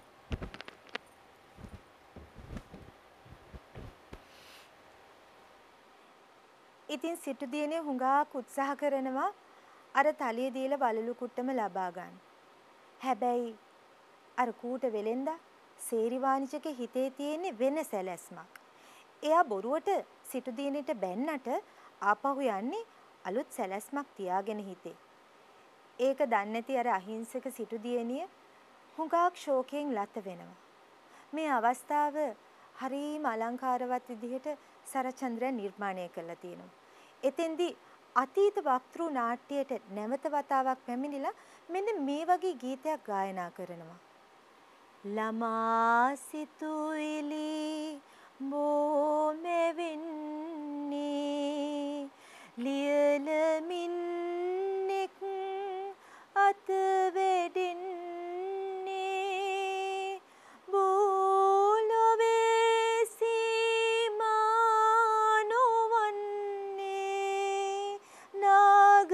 ඉතින් සිටු දියණිය හුඟක් උත්සාහ කරනවා අර තලිය දීලා වලලු කුට්ටම ලබා ගන්න. හැබැයි අර කූට වෙලෙන්දා සේරිවාණිජගේ හිතේ තියෙන වෙන සැලැස්මක්. එයා බොරුවට සිටු දියණියට බැන්නට ආපහු යන්නේ අලුත් සැලැස්මක් තියාගෙන හිතේ. ඒක දන්නේ නැති අර අහිංසක සිටු දියණිය හුඟක් ශෝකයෙන් ලත වෙනවා. මේ අවස්ථාව හරිම අලංකාරවත් විදිහට සරචන්ද්‍රයා නිර්මාණය කළා තියෙනවා. එතෙන්දී අතීත වක්තෘ නාට්‍යයට නැවත වතාවක් පැමිණිලා මෙන්න මේ වගේ ගීතයක් ගායනා කරනවා. ළමා සිතුවිලි බොමෙවින්නේ ලියලමින්නෙක් අත වෙඩින්නේ බෝලොවේ සීමා නොවන්නේ නාග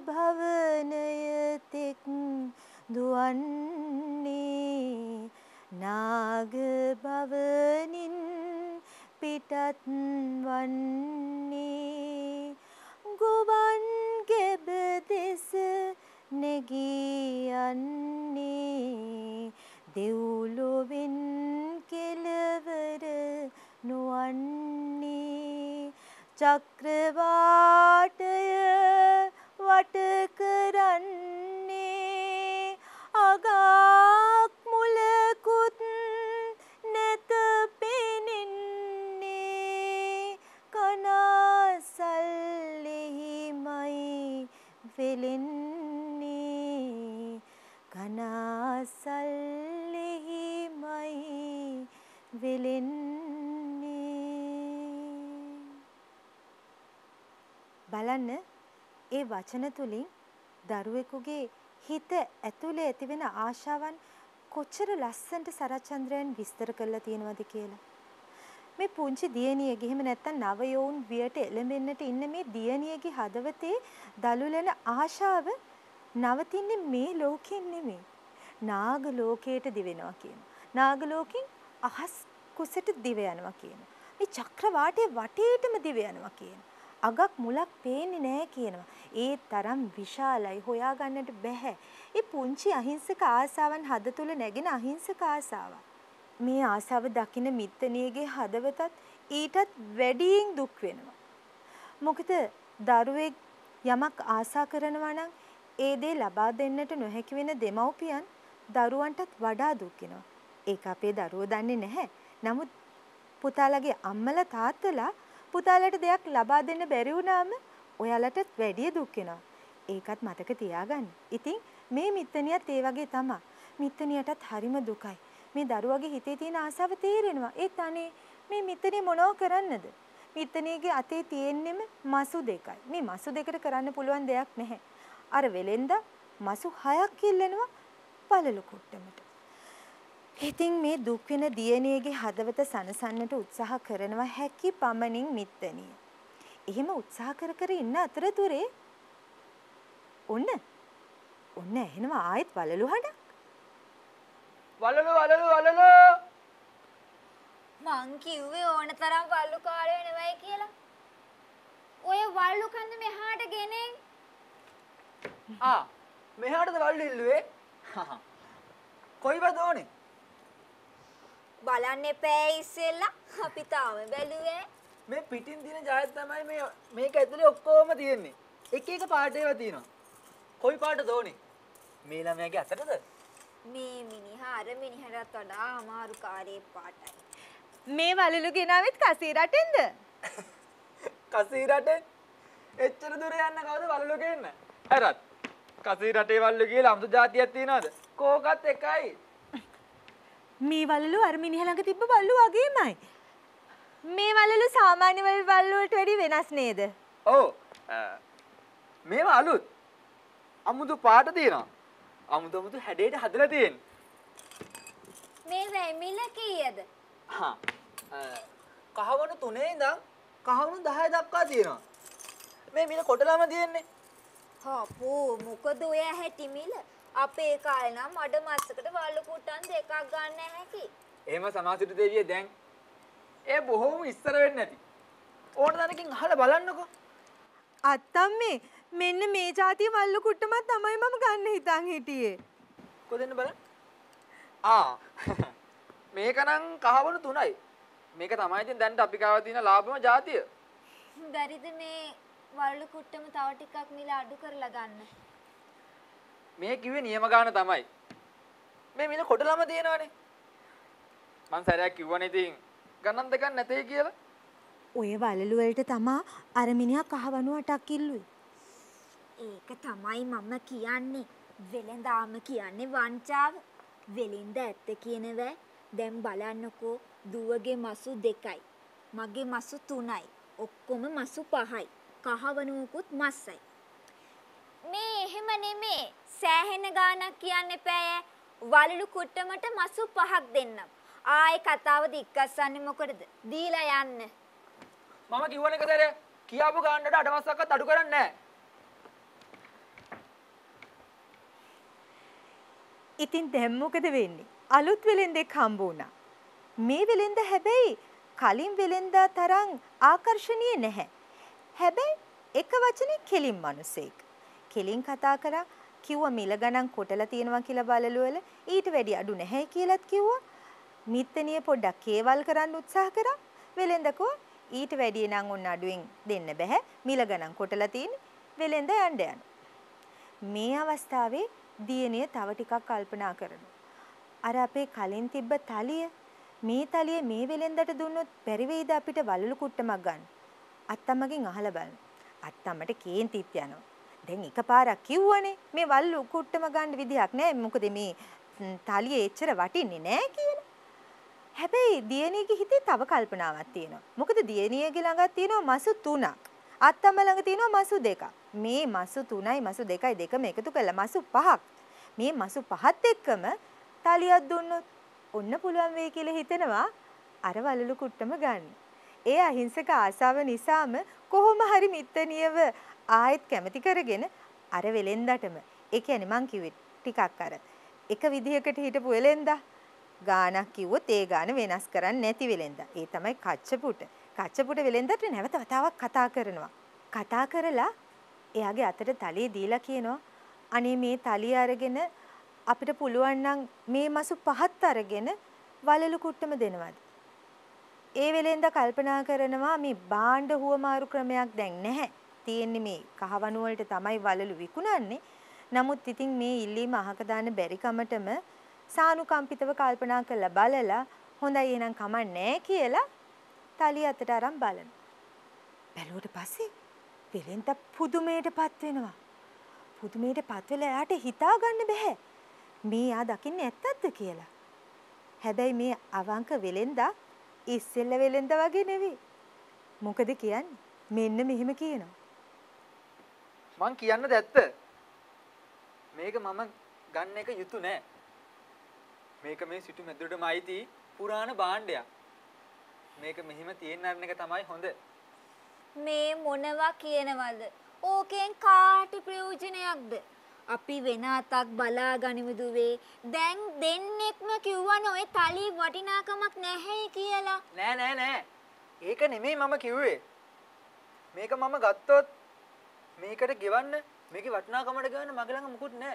භවනය තෙක් දුවන්නේ නාග භවනින් පිටත් වන්නේ ගුවන් ගෙබ දෙස නැගී යන්නේ දෙව්ලොවෙන් කෙළවර නොවන්නේ චක්‍රවාටය වට කරන්නේ අගක් මුලකුත් නැත පෙනෙන්නේ කනාසල්ලෙහිමයි වෙලෙන්නේ කනාසල්ලෙහිමයි වෙලෙන්නේ බලන්න ඒ වචන තුලින් දරුවෙකුගේ හිත ඇතුලේ ඇතිවෙන ආශාවන් කොච්චර ලස්සනට සරච්චන්ද්‍රයන් විස්තර කරලා තියෙනවද කියලා. මේ පුංචි දියණියගේ එහෙම නැත්නම් නව යෝන් වියට එළඹෙන්නට ඉන්න මේ දියණියගේ හදවතේ දලුලන ආශාව නවතින්නේ මේ ලෝකෙන් නෙමෙයි. නාග ලෝකයට දිවෙනවා කියනවා. නාග ලෝකෙන් අහස් කුසට දිව යනවා කියනවා. මේ චක්‍රවාටයේ වටේටම දිව යනවා කියනවා. අගක් මුලක් පේන්නේ නැහැ කියනවා. ඒ තරම් විශාලයි හොයාගන්නට බෑ. ඒ පුංචි අහිංසක ආසාවන් හද තුල නැගෙන අහිංසක ආසාවක්. මේ ආසාව දකින මිත්තණියගේ හදවතත් ඊටත් වැඩියෙන් දුක් වෙනවා. මොකද දරුවෙක් යමක් ආසා කරනවා නම් ඒ දේ ලබා දෙන්නට නොහැකි වෙන දෙමව්පියන් දරුවන්ටත් වඩා දුක් වෙනවා. ඒක අපේ දරුවෝ දන්නේ නැහැ. නමුත් පුතාලගේ අම්මලා තාත්තලා පුතාලට දෙයක් ලබා දෙන්න බැරි වුණාම ඔයාලටත් වැඩි දුක් වෙනවා. ඒකත් මතක තියාගන්න. ඉතින් මේ මිත්තණියත් ඒ වගේ තමයි. මිත්තණියටත් හරිම දුකයි. මේ දරුවගේ හිතේ තියෙන ආසාව තේරෙනවා. ඒත් අනේ මේ මිත්තණිය මොනව කරන්නද? මිත්තණියගේ අතේ තියෙන්නෙම මසු දෙකයි. මේ මසු දෙකට කරන්න පුළුවන් දෙයක් නැහැ. අර වෙලෙන්ද මසු හයක් ඉල්ලනවා පළලු කුට්ටමට. ඉතින් මේ දුක් වෙන දියණියගේ හදවත සනසන්නට උත්සාහ කරනවා හැකි පමණින් මිත්තණිය. එහෙම උත්සාහ කර කර ඉන්න අතරතුරේ ඔන්න ඔන්න එහෙනවා ආයෙත් වලලු හඬක්. වලලු වලලු වලලු මං කිව්වේ ඕන තරම් වල්ලු කාලේ නෙවෙයි කියලා. ඔය වල්ලු කන්ද මෙහාට ගෙනෙන්. ආ මෙහාටද වල්ලු ඉල්ලුවේ? කොයිවද ඕනේ? බලන්න එපා ඉස්සෙල්ලා අපි තාම බැලුවේ. මේ පිටින් දින ජායත් තමයි මේ මේක ඇතුලේ ඔක්කොම තියෙන්නේ. එක එක පාට ඒවා තියෙනවා. කොයි පාටද ඕනේ? මේ ළමයාගේ අතටද? මේ මිනිහා අර මිනිහටත් වඩා අමාරු කාර්යයේ පාටයි. මේ වලලු ගෙනාවෙත් කසී රටෙන්ද? කසී රටෙන් එච්චර දුර යන්න කවුද වලලු ගෙන්න? හරත් කසී රටේ වලලු කියලා අමුතු જાතියක් තියනවද? කෝකත් එකයි. මේ වලලු අර මිනිහ ළඟ තිබ්බ වලලු වගේමයි. මේ වලලු සාමාන්‍ය වලලු වලට වැඩි වෙනස් නේද? ඔව්. මේවා අලුත්. අමුතු පාට තියෙනවා. අමුතු අමුතු හැඩයට හදලා තියෙන්නේ. මේ වැමිල කීයද? හා. කහවණු තුනේ ඉඳන් කහවණු දහය දක්වා තියෙනවා. මේ මිල කොටලම තියෙන්නේ. හපෝ මොකද ඔය හැටි මිල? අපේ කාලේ නම් මඩ මස්සකට වල්ලු කුට්ටන් දෙකක් ගන්න හැකි. එහෙම සමාසිත දෙවිය දැන් ඒ බොහොම ඉස්සර වෙන්නේ නැති. ඕන තැනකින් අහලා බලන්නකෝ. අත්තම්මේ මෙන්න මේ જાතිය වල්ලු කුට්ටමත් තමයි මම ගන්න හිතන් හිටියේ. කොහෙන්ද බලන්න? ආ මේක නම් කහවණු තුනයි. මේක තමයි ඉතින් දැන් අපි ගාව තියෙන ලාභම જાතිය. බැරිද මේ වල්ලු කුට්ටම තව ටිකක් මිල අඩු කරලා ගන්න? මේ කිව්වේ නියම ගාන තමයි. මේ මිල කොටලම තියෙනවනේ. මං සරයක් කිව්වනේ ඉතින් ගණන් දෙකක් නැතේ කියලා. ඔය වලලු වලට තමා අර මිනිහා කහවණු අටක් ඉල්ලුවේ. ඒක තමයි මම කියන්නේ. වෙලඳාම කියන්නේ වංචාව. වෙලින්ද ඇත්ත කියනවෑ. දැන් බලන්නකෝ දුවගේ මසු දෙකයි. මගේ මසු තුනයි. ඔක්කොම මසු පහයි. කහවණුවකුත් මස්සයි. මේ එහෙම නෙමේ. සෑහෙන ගාණක් කියන්න එපාය. වලලු කුට්ටමට මසු පහක් දෙන්නම්. ආයේ කතාව දික්කස්සන්නේ මොකටද? දීලා යන්න. මම කිව්වනේ කතරේ කියාපු ගාන්නට අඩමස්සක්වත් අඩු කරන්නේ නැහැ. ඉතින් දැන් මොකද වෙන්නේ? අලුත් වෙලෙන්දෙක් හම්බ වුණා. මේ වෙලෙන්ද හැබැයි කලින් වෙලෙන්දා තරම් ආකර්ශනීය නැහැ. හැබැයි එක වචනේ කෙලින් මිනිසෙක්. කෙලින් කතා කරා කිව්වා මිල ගණන් කොටලා තියෙනවා කියලා බලලු වල ඊට වැඩි අඩු නැහැ කියලාත් කිව්වා. මිත්තනිය පොඩ්ඩක් කේවල් කරන්න උත්සාහ කරා. වෙලෙන්දකෝ ඊට වැඩි නම් උන් අඩුවෙන් දෙන්න බෑ. මිල ගණන් කොටලා තියෙන්නේ. වෙලෙන්ද යන්න යන. මේ අවස්ථාවේ දියණිය තව ටිකක් කල්පනා කරනවා. අර අපේ කලින් තිබ්බ තලිය මේ තලිය මේ වෙලෙන්දට දුන්නොත් බැරි වෙයිද අපිට වලලු කුට්ටමක් ගන්න. අත්තම්මගෙන් අහලා බලන්න. අත්තම්මට කේන්තිත් යනවා. දැන් එකපාරක් කිව්වනේ මේ වලලු කුට්ටම ගන්න විදියක් නෑ. මොකද මේ තලිය එච්චර වටින්නේ නෑ කියලා. හැබැයි දියණියගේ හිතේ තව කල්පනාවක් තියෙනවා. මොකද දියණියගේ ළඟ තියෙනවා මසු තුනක්. අත්තම්ම ළඟ තියෙනවා මසු දෙකක්. මේ මසු තුනයි මසු දෙකයි දෙකම එකතු කළා මසු පහක්. මේ මසු පහත් එක්කම තලියක් දුන්නොත් ඔන්න පුළුවන් වෙයි කියලා හිතනවා අර වලලු කුට්ටම ගන්න. ඒ අහිංසක ආසාව නිසාම කොහොම හරි මිත්තනියව ආයෙත් කැමති කරගෙන අර වෙලෙන්දටම ඒ කියන්නේ මං කිව්වේ ටිකක් අර එක විදිහකට හිටපු වෙලෙන්දා ගානක් කිව්වොත් ඒ ගාන වෙනස් කරන්නේ නැති වෙලෙන්දා. ඒ තමයි කච්චපුට. කච්චපුට වෙලෙන්දට නැවත වතාවක් කතා කරනවා. කතා කරලා එයාගේ අතට තලිය දීලා කියනවා අනේ මේ තලිය අරගෙන අපිට පුළුවන් නම් මේ මසු පහත් අරගෙන වලලු කුට්ටම දෙනවද? ඒ වෙලෙන්ද කල්පනා කරනවා මේ බාණ්ඩ හුවමාරු ක්‍රමයක් දැන් නැහැ. තියෙන්නේ මේ කහවණු වලට තමයි වලලු විකුණන්නේ. නමුත් ඉතින් මේ ඉල්ලීම අහක දාන්න බැරි කමටම සානුකම්පිතව කල්පනා කරලා බලලා හොඳයි එහෙනම් කමන්නේ කියලා තලිය අතට අරන් බලන. බැලුවට පස්සේ වෙලෙන්ද පුදුමයටපත් වෙනවා. පුදුමයටපත් වෙලා එයාට හිතා ගන්න බෑ. මේ ආ දකින්නේ ඇත්තක්ද කියලා. හැබැයි මේ අවංක වෙලෙන්දා ඉස්සෙල්ල වෙලෙන්දා වගේ නෙවෙයි. මොකද කියන්නේ? මෙන්න මෙහෙම කියනවා. මං කියන්නද ඇත්ත? මේක මම ගන්න එක යුතු නෑ. මේක මේ සිටු මෙදුරටම අයිති පුරාණ භාණ්ඩයක්. මේක මෙහිම තියෙන්න අරන එක තමයි හොඳ. මේ මොනවා කියනවද? ඕකෙන් කාට ප්‍රයෝජනයක්ද? අපි වෙන අතක් බලා ගනිමු දුවේ. දැන් දෙන්නෙක්ම කිව්වනේ ඔය තලි වටිනාකමක් නැහැ කියලා. නෑ නෑ නෑ. ඒක නෙමෙයි මම කිව්වේ. මේක මම ගත්තොත් මේකට ගෙවන්න මේකේ වටිනාකමට ගන්න මගේ ළඟ මුකුත් නෑ.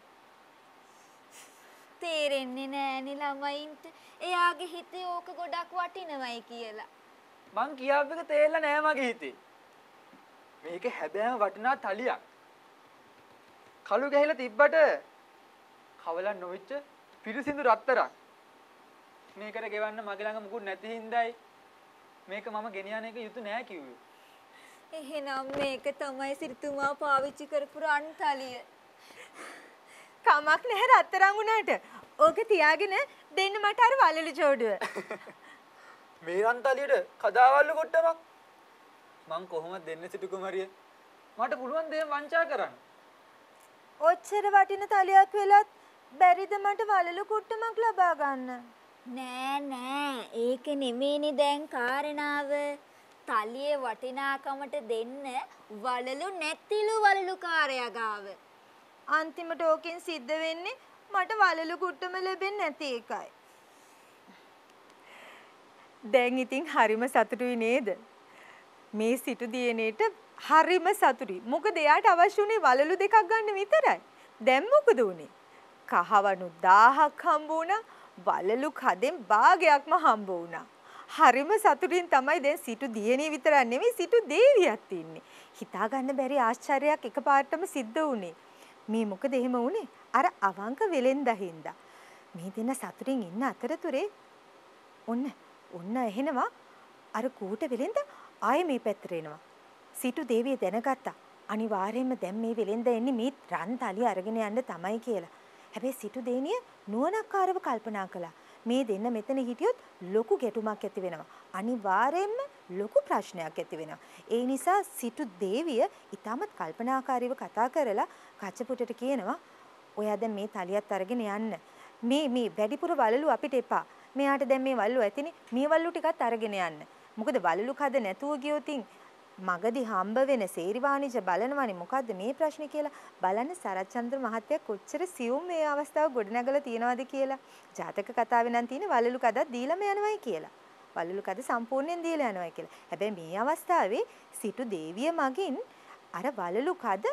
තේරෙන්නේ නෑනේ ළමයින්ට. එයාගේ හිතේ ඕක ගොඩක් වටිනවයි කියලා. මං කියාපු එක තේරෙලා නෑ මගේ හිතේ. මේක හැබෑම වටිනා තලියක්. කළු ගහලා තිබ්බට කවලක් නොවිච්ච පිරිසිදු රත්තරන්. මේකට ගෙවන්න මගේ ළඟ මුකුත් නැති හින්දායි මේක මම ගෙනියන්න එක යුතු නෑ කිව්වේ. එහෙනම් මේක තමයි සිරිතුමා පාවිච්චි කරපු රන් තලිය. කමක් නැහැ රත්තරන් උනාට. ඕක තියාගෙන දෙන්න මට අර වලලු ජෝඩුව. මේ රන් තලියට කදාවල්ලු කොට්ටමක්. මං කොහොමද දෙන්නේ සිටු කුමාරිය? මට පුළුවන් දේ වංචා කරන්න. ඔච්චර වටින තලියක් වෙලත් බැරිද මට වලලු කුට්ටමක් ලබා ගන්න? නෑ නෑ ඒක නෙමෙයිනේ දැන් කාරණාව. තලියේ වටිනාකමට දෙන්න වලලු නැතිලු වලලු කාර්යය ගාව. අන්තිමට ඕකෙන් සිද්ධ වෙන්නේ මට වලලු කුට්ටම ලැබෙන්නේ නැති එකයි. දැන් ඉතින් හරිම සතුටුයි නේද? මේ සිටු දියණේට හරිම සතුටුයි. මොකද එයාට අවශ්‍ය උනේ වලලු දෙකක් ගන්න විතරයි. දැන් මොකද උනේ? කහවණු දහයක් හම්බ වුණා. වලලු කදෙන් භාගයක්ම හම්බ වුණා. හරිම සතුටින් තමයි දැන් සිටු දියණිය විතරක් නෙමෙයි සිටු දේවියත් ඉන්නේ. හිතා ගන්න බැරි ආශ්චර්යයක් එකපාරටම සිද්ධ වුණේ. මේ මොකද එහෙම වුනේ? අර අවංක වෙලෙන්දා හින්දා. මේ දෙන සතුටින් ඉන්න අතරතුරේ ඔන්න ඔන්න එහෙනවා අර කූට වෙලෙන්දා ආයේ මේ පැත්තට එනවා. සිටු දේවිය දැනගත්තා. අනිවාර්යයෙන්ම දැන් මේ වෙලෙන්ද එන්නේ මේ රන් තලිය අරගෙන යන්න තමයි කියලා. හැබැයි සිටු දේනිය නුවණක්කාරව කල්පනා කළා. මේ දෙන්න මෙතන හිටියොත් ලොකු ගැටුමක් ඇති වෙනවා. අනිවාර්යයෙන්ම ලොකු ප්‍රශ්නයක් ඇති වෙනවා. ඒ නිසා සිටු දේවිය ඊටමත් කල්පනාකාරීව කතා කරලා කච්චපුටට කියනවා ඔයා දැන් මේ තලියත් අරගෙන යන්න. මේ මේ වැඩිපුර වලලු අපිට එපා. මෙයාට දැන් මේ වලලු ඇතිනේ. මේ වලලු ටිකත් අරගෙන යන්න. මොකද වලලු කද නැතුව ගියොතින් මගදී හම්බ වෙන සේරිවාණිජ බලනවනේ මොකද්ද මේ ප්‍රශ්නේ කියලා බලන්න සරච්චන්ද්‍ර මහත්තයා කොච්චර සියුම් මේ අවස්ථාව ගොඩනගලා තියනවාද කියලා. ජාතක කතාවේ නම් තියෙන වලලු කදක් දීලාම යනවායි කියලා. වලලු කද සම්පූර්ණයෙන් දීලා යනවායි කියලා. හැබැයි මේ අවස්ථාවේ සිටු දේවිය මගින් අර වලලු කද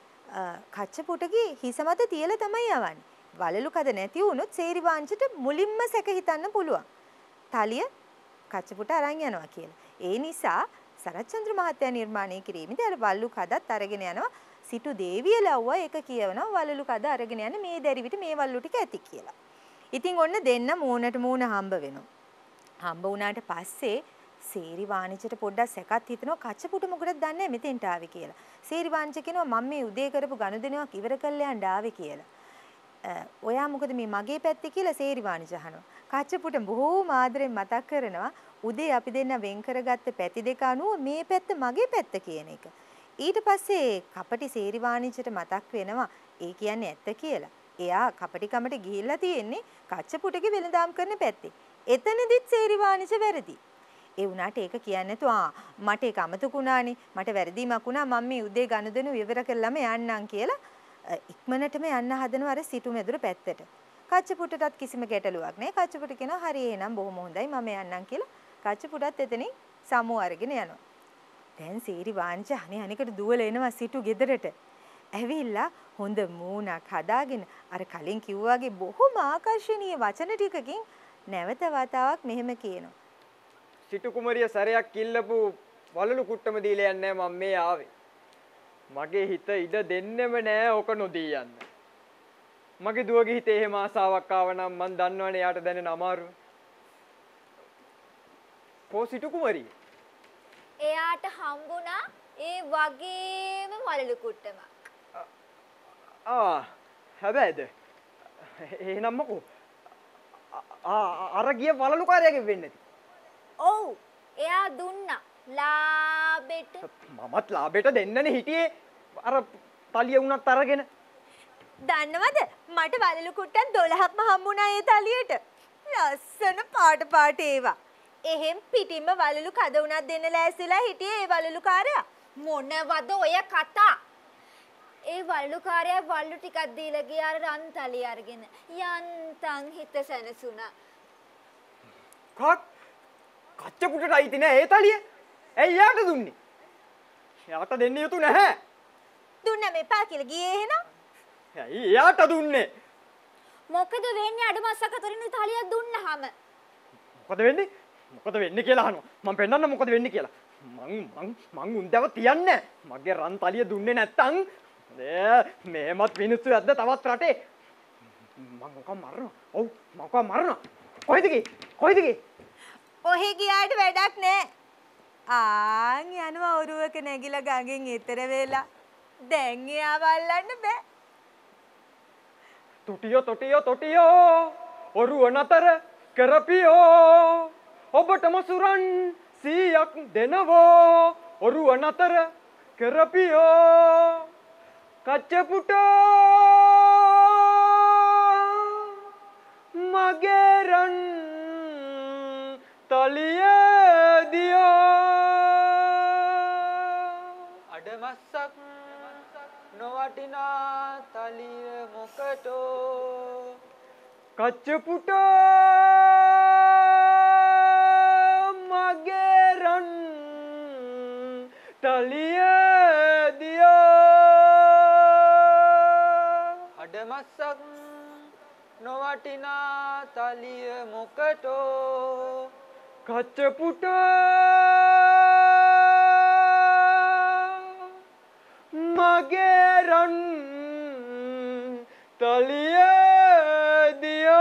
කච්චපුටගේ හිස මත තියලා තමයි යවන්නේ. වලලු කද නැති වුණොත් සේරිවාණිජට මුලින්ම සැක හිතන්න පුළුවන්. තලිය කච්චපුට අරන් යනවා කියලා. ඒ නිසා සරච්චන්ද්‍ර මහත්තයා නිර්මාණය කිරීමේදී අර වලලු කදත් අරගෙන යනවා. සිටු දේවිය ලව්වා ඒක කියවනවා වලලු කද අරගෙන යන්නේ මේ දැරිවිට මේ වලලු ටික ඇති කියලා. ඉතින් ඔන්න දෙන්න මූණට මූණ හම්බ වෙනවා. හම්බ වුණාට පස්සේ සේරිවාණිජට පොඩ්ඩක් සැකත් හිතෙනවා කච්චපුට මොකටද දන්නේ මෙතෙන්ට ආවේ කියලා. සේරිවාණිජ කියනවා මම මේ උදේ කරපු ගනුදෙනුවක් ඉවර කරලා යන්න ආවේ කියලා. ඔයා මොකද මේ මගේ පැත්තේ කියලා සේරිවාණිජ අහනවා. කච්චපුට බොහෝම ආදරෙන් මතක් කරනවා උදේ අපි දෙන්න වෙන් කරගත්ත පැති දෙක අනුව මේ පැත්ත මගේ පැත්ත කියන එක. ඊට පස්සේ කපටි සේරිවාණිජට මතක් වෙනවා ඒ කියන්නේ ඇත්ත කියලා. එයා කපටිකමට ගිහිල්ලා තියෙන්නේ කච්චපුටගේ වෙළඳාම් කරන පැත්තේ. එතනදිත් සේරිවාණිජ වැරදි. ඒ වුණාට ඒක කියන්නේ නැතු ආ මට ඒක අමතකුණානේ මට වැරදීමක් වුණා මම මේ උදේ ගනුදෙනු ඉවර කරලාම යන්නම් කියලා ඉක්මනටම යන්න හදනවා අර සිටු මෙදුර පැත්තට. කච්චපුටටත් කිසිම ගැටලුවක් නැහැ. කච්චපුට කියනවා හරි එහෙනම් බොහොම හොඳයි මම යන්නම් කියලා. කච්චපුටත් එතනින් සමු අරගෙන යනවා. දැන් සේරිවාණිජ අනේ අනිකට දුවල එනවා සිටු ගෙදරට. ඇවිල්ලා හොඳ මූණක් හදාගෙන අර කලින් කිව්වාගේ බොහොම ආකර්ෂණීය වචන ටිකකින් නැවත වතාවක් මෙහෙම කියනවා. සිටු කුමරිය සැරයක් කිල්ලපු වලලු කුට්ටම දීලා යන්නේ මම මේ ආවේ. මගේ හිත ඉඩ දෙන්නෙම නෑ ඔක නොදී යන්න. මගේ දුවගේ හිතේ එහෙම ආසාවක් ආව නම් මන් දන්නවනේ යාට දැනෙන අමාරුව. කො සිටු කුමරිය? එයාට හම්බුණා ඒ වගේම වලලු කුට්ටම. ආ හැබැයිද? එහෙනම් මොකෝ? ආ අර ගිය වලලු කාර්යයෙන් වෙන්නේ නැති. ඔව් එයා දුන්නා ලාබෙට. මමත් ලාබෙට දෙන්නනේ හිටියේ. අර තලිය වුණත් අරගෙන. දන්නවද මට වලලු කුට්ටක් දොළහක්ම හම්බුණා ඒ තලියට. ලස්සන පාට පාට ඒවා. එහෙම් පිටින්ම වලලු කද උනක් දෙන්න ලෑස්තිලා හිටියේ ඒ වලලු කාර්යයා. මොනවද ඔය කතා? ඒ වලලු කාර්යයා වලලු ටිකක් දීලා ගියා අර රන් තලිය අරගෙන. යන්තම් හිත සැනසුණා. කක් කච්චපුටට අයිති නෑ ඒ තලිය. ඇයි යාට දුන්නේ? යාට දෙන්න යුතු නැහැ. දුන්න මෙපා කියලා ගියේ එහෙනම්. ඇයි යාට දුන්නේ? මොකද වෙන්නේ අඩමස්සක තොරින් තලියක් දුන්නාම? මොකද වෙන්නේ? මොකද වෙන්නේ කියලා අහනවා. මම පෙන්නන්න මොකද වෙන්නේ කියලා. මං මං මං උන්දව තියන්නේ. මගේ රන් තලිය දුන්නේ නැත්තම් මේමත් මිනිස්සු ඇද්ද තවත් රටේ. මං මොකක් මරනවා. ඔව් මොකක් මරනවා. කොහෙද ගියේ? කොහෙද ගියේ? ඔහෙ ගියාට වැඩක් නැහැ. ආන් යනවා ඔරුවක නැගිලා ගඟෙන් එතර වෙලා. දැන් එයා වල්ලන්න බෑ. තොටියෝ තොටියෝ තොටියෝ ඔරුව නතර කරපියෝ ඔබටම සුරන් සීයක් දෙනවෝ ඔරුව නතර කරපියෝ කච්චපුට මගේ රන් තලිය දියෝ අඩමස්සක් නොවටිනා තලිය මොකටෝ කච්චපුට මගේ රන් තලිය දියෝ අඩමස්සක් නොවටිනා තලිය මොකටෝ කච්චපුට මගේ රන් තලිය දියෝ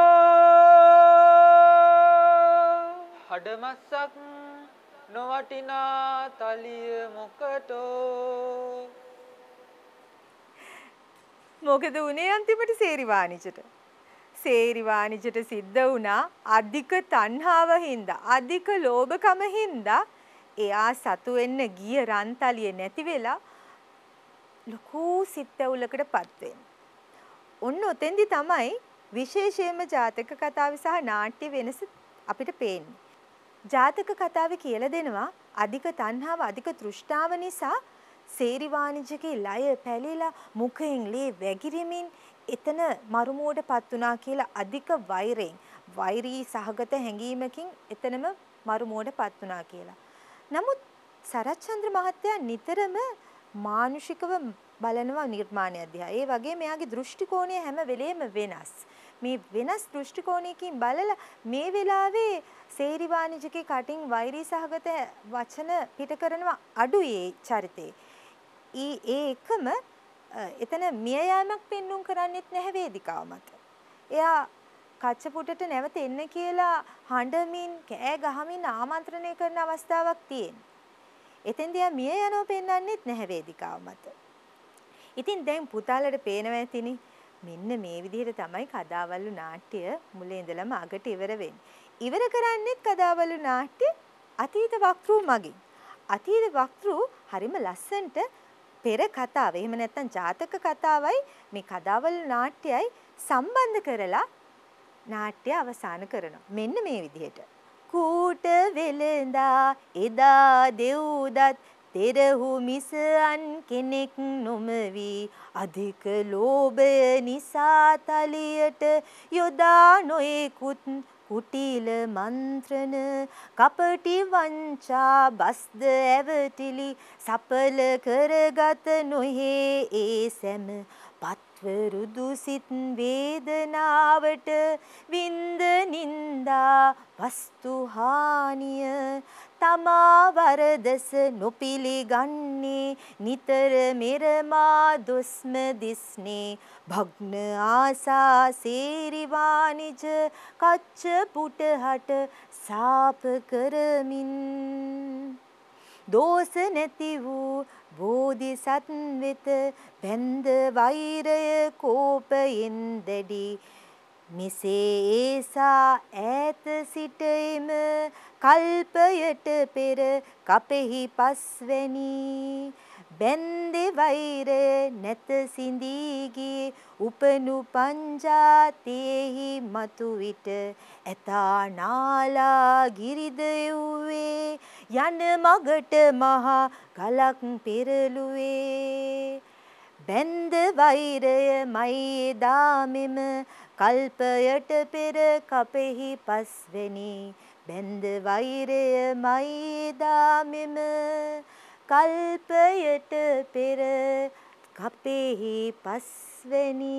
අඩමස්සක් නොවටිනා තලිය මොකටෝ මොකද උනේ අන්තිමට සේරිවාණිජට? සේරිවාණිජට සිද්ධ වුණා අධික තණ්හාව හින්දා, අධික ලෝභකම හින්දා එයා සතු වෙන්න ගිය රන්තලිය නැති වෙලා ලොකු සිත්ඇවුලකටපත් වෙන්නේ. ඔන්න ඔතෙන්දි තමයි විශේෂයෙන්ම ජාතක කතාවේ සහ නාට්‍ය වෙනස අපිට පේන්නේ. ජාතක කතාවේ කියලා දෙනවා අධික තණ්හාව, අධික තෘෂ්ණාව නිසා සේරිවාණිජගේ ලය පැලිලා මුඛයෙන් ලේ වැగిරෙමින් එතන මරුමුවටපත් වුණා කියලා අධික වෛරයෙන්, වෛරී සහගත හැඟීමකින් එතනම මරුමුවටපත් වුණා කියලා. නමුත් සරච්චන්ද්‍ර මහත්තයා නිතරම මානුෂිකව බලනවා නිර්මාණය දිහා. ඒ වගේ මෙයාගේ දෘෂ්ටි කෝණය හැම වෙලේම වෙනස්. මේ වෙනස් දෘෂ්ටි කෝණයකින් බලලා මේ වෙලාවේ සේරිවාණිජගේ කටින් වෛරී සහගත වචන පිට කරනවා අඩුයි චරිතේ. ඊ ඒ එකම එතන මිය යාමක් පෙන්눔 කරන්නෙත් නැහැ වේදිකාව මත. එයා කච්චපුටට නැවත එන්න කියලා හඬමින් කෑ ගහමින් ආමන්ත්‍රණය කරන අවස්ථාවක් තියෙනවා. එතෙන්දී එයා මිය යනව පෙන්වන්නෙත් නැහැ වේදිකාව මත. ඉතින් දැන් පුතාලට පේනවා ඇතිනේ මෙන්න මේ විදිහට තමයි කදාවල්ලු නාට්‍ය මුලින් ඉඳලම අගට ඉවර වෙන්නේ. ඉවර කරන්නේත් කදාවල්ලු නාට්‍ය අතීත වක්තෘ මගින්. අතීත වක්තෘ හරිම ලස්සනට පෙර කතාව එහෙම නැත්නම් ජාතක කතාවයි මේ කදාවල්ලු නාට්‍යයයි සම්බන්ධ කරලා නාට්‍ය අවසන් කරනවා. මෙන්න මේ විදිහට. කූට වෙලඳා එදා දෙව්දත් තෙරහු මිස අන් කෙනෙක් නොමවි අධික ලෝභය නිසා තලියට යොදා නොයෙකුත් කුටිල මන්ත්‍රණ කපටි වංචා බස්ද ඇවටිලි සපල කරගත නොහේ ඒ සැම පත්වරුදු සිත් වේදනාවට වින්ද නින්දා වස්තු හානිය තමා වරදස නොපිලිගන්නේ නිතර මෙරමා දොස්ම දිස්නේ භග්න ආසා සේරිවාණිජ කච්ච පුටහට සාප කරමින් දෝෂ නැති වූ බෝධිසත් වෙත බැඳ වෛරය කෝපයෙන් දැඩි මෙසේ ඒසා ඈත සිට එම කල්පයට පෙර කපෙහි පස්වැනි බැන්දෙ වෛරය නැත සිඳී ගියේ උපනු පංජාතේහි මතු විට ඇතා නාලා ගිරිද යුවේ යන මගට මහා ගලක් පෙරළුවේ බැන්ද වෛරය මයි එදා මෙම කල්පයට පෙර කපෙහි පස්වැනි බැන්ද වෛරය මයි එදා මෙම කල්පයට පෙර කපෙහි පස්වැනි.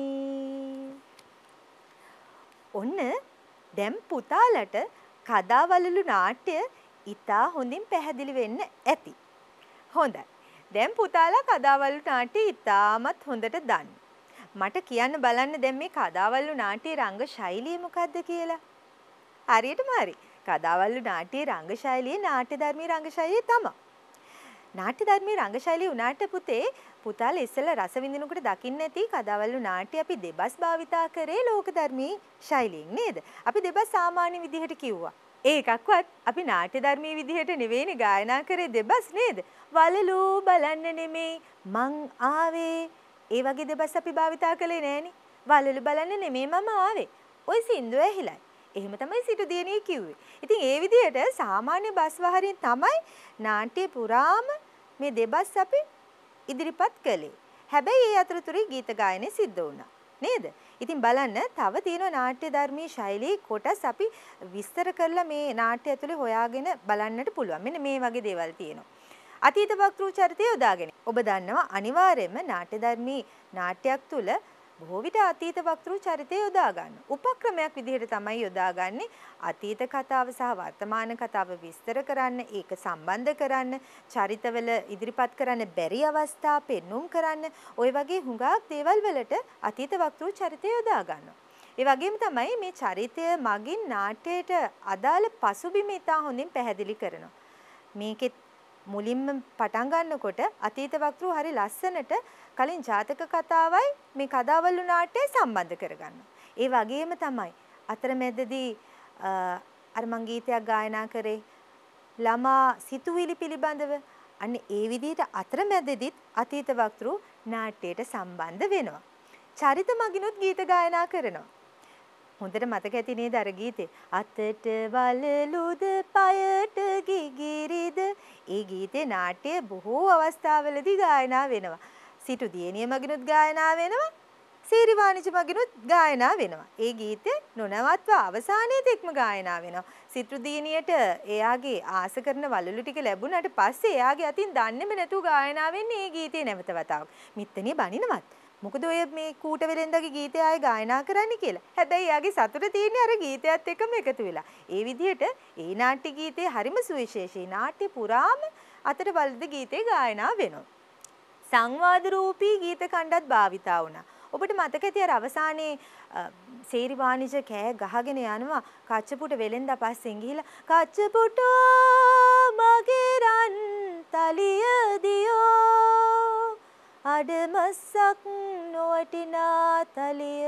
ඔන්න දැන් පුතාලට කදාවලලු නාට්‍ය ඉතා හොඳින් පැහැදිලි වෙන්න ඇති. හොඳයි. දැන් පුතාලා කදාවලලු නාට්‍ය ඉතාමත් හොඳට දන්න. මට කියන්න බලන්න දැන් මේ කදාවලලු නාට්‍යයේ රංග ශෛලිය මොකද්ද කියලා. හරියටම හරි. කදාවලලු නාට්‍යයේ රංග ශෛලිය නාට්‍ය ධර්මී රංග ශෛලිය තමයි. නාට්‍ය ධර්මී රංග ශෛලිය උනාට පුතේ පුතාලා ඉස්සෙල්ලා රස විඳිනකොට දකින්න ඇති කදාවලලු නාට්‍ය අපි දෙබස් භාවිතා කරේ ලෝක ධර්මී ශෛලියෙන් නේද? අපි දෙබස් සාමාන්‍ය විදිහට කිව්වා. ඒකක්වත් අපි නාට්‍ය ධර්මී විදිහට නෙවෙයිනේ ගායනා කරේ දෙබස් නේද? වලලු බලන්න නෙමෙයි මං ආවේ. ඒ වගේ දෙබස් අපි භාවිතා කළේ නෑනේ. වලලු බලන්න නෙමෙයි මම ආවේ. ওই සින්දුව ඇහිලයි. එහෙම තමයි සිටු දියණිය කිව්වේ. ඉතින් ඒ විදිහට සාමාන්‍ය බස් වහරින් තමයි නාට්‍ය පුරාම මේ දෙබස් අපි ඉදිරිපත් කළේ. හැබැයි ඒ අතරතුරේ ගීත ගායනය සිද්ධ වුණා. නේද? ඉතින් බලන්න තව තියෙන නාට්‍ය ධර්මී ශෛලී කොටස් අපි විස්තර කරලා මේ නාට්‍ය ඇතුලේ හොයාගෙන බලන්නට පුළුවන්. මෙන්න මේ වගේ දේවල් තියෙනවා. අතීත වක්තෘ චරිතය යොදාගෙන. ඔබ දන්නවා අනිවාර්යයෙන්ම නාට්‍ය ධර්මී නාට්‍යයක් තුල බොහෝ විට අතීත වක්තෘ චරිතය යොදා ගන්න. උපක්‍රමයක් විදිහට තමයි යොදාගන්නේ. අතීත කතාව සහ වර්තමාන කතාව විස්තර කරන්න, ඒක සම්බන්ධ කරන්න, චරිතවල ඉදිරිපත් කරන්න බැරි අවස්ථා පෙන්눔 කරන්න, ওই වගේ හුඟක් දේවල් වලට අතීත වක්තෘ චරිතය යොදා ගන්නවා. ඒ වගේම තමයි මේ චරිතය මගින් නාට්‍යයට අදාළ පසුබිම ඉතා හොඳින් පැහැදිලි කරනවා. මේකෙත් මුලින්ම පටන් ගන්නකොට අතීත වක්තෘ හරි ලස්සනට කලින් ජාතක කතාවයි මේ කදාවල්ලු නාට්‍යය සම්බන්ධ කරගන්නවා. ඒ වගේම තමයි අතරමැදදී අර මං ගීතයක් ගායනා කරේ ළමා සිතුවිලි පිළිබඳව අන්න ඒ විදිහට අතරමැදදිත් අතීත වක්තෘ නාට්‍යයට සම්බන්ධ වෙනවා. චරිත මගිනුත් ගීත ගායනා කරනවා. හොඳට මතක ඇති නේද අර ගීතේ අතට වලලුද පයට ගිගිරිද ඒ ගීතේ නාට්‍ය බොහෝ අවස්ථාවලදී ගායනා වෙනවා. සිටු දියණිය මගිනුත් ගායනා වෙනවා. සීරිවාණිජ මගිනුත් ගායනා වෙනවා. ඒ ගීතේ නොනවත්ව අවසානයේ තෙක්ම ගායනා වෙනවා. සිටු දියණියට එයාගේ ආස කරන වලලු ටික ලැබුණාට පස්සේ එයාගේ අතින් දන්නේම නැතුව ගායනා වෙන්නේ මේ ගීතේ නැවත වතාවක්. මිත්තනේ බනිනවත්. මොකද ඔය මේ කූට වෙලෙන්දගේ ගීතය ආයේ ගායනා කරන්න කියලා. හැබැයි එයාගේ සතුට තියෙන්නේ අර ගීතයත් එක්කම එකතු වෙලා. ඒ විදිහට ඒ නාට්‍ය ගීතේ හරිම සුවිශේෂී. නාට්‍ය පුරාම අතට වලද ගීතේ ගායනා වෙනවා. සංවාද රූපී ගීත ඛණ්ඩත් භාවිතා වුණා. ඔබට මතක ඇති අර අවසානයේ සේරිවාණිජ කෑ ගහගෙන යනවා කච්චපුට වෙලෙන්දා පස්සෙන් ගිහිලා කච්චපුටෝ මගේ රන් තලිය දියෝ අඩමස්සක් නොවටිනා තලිය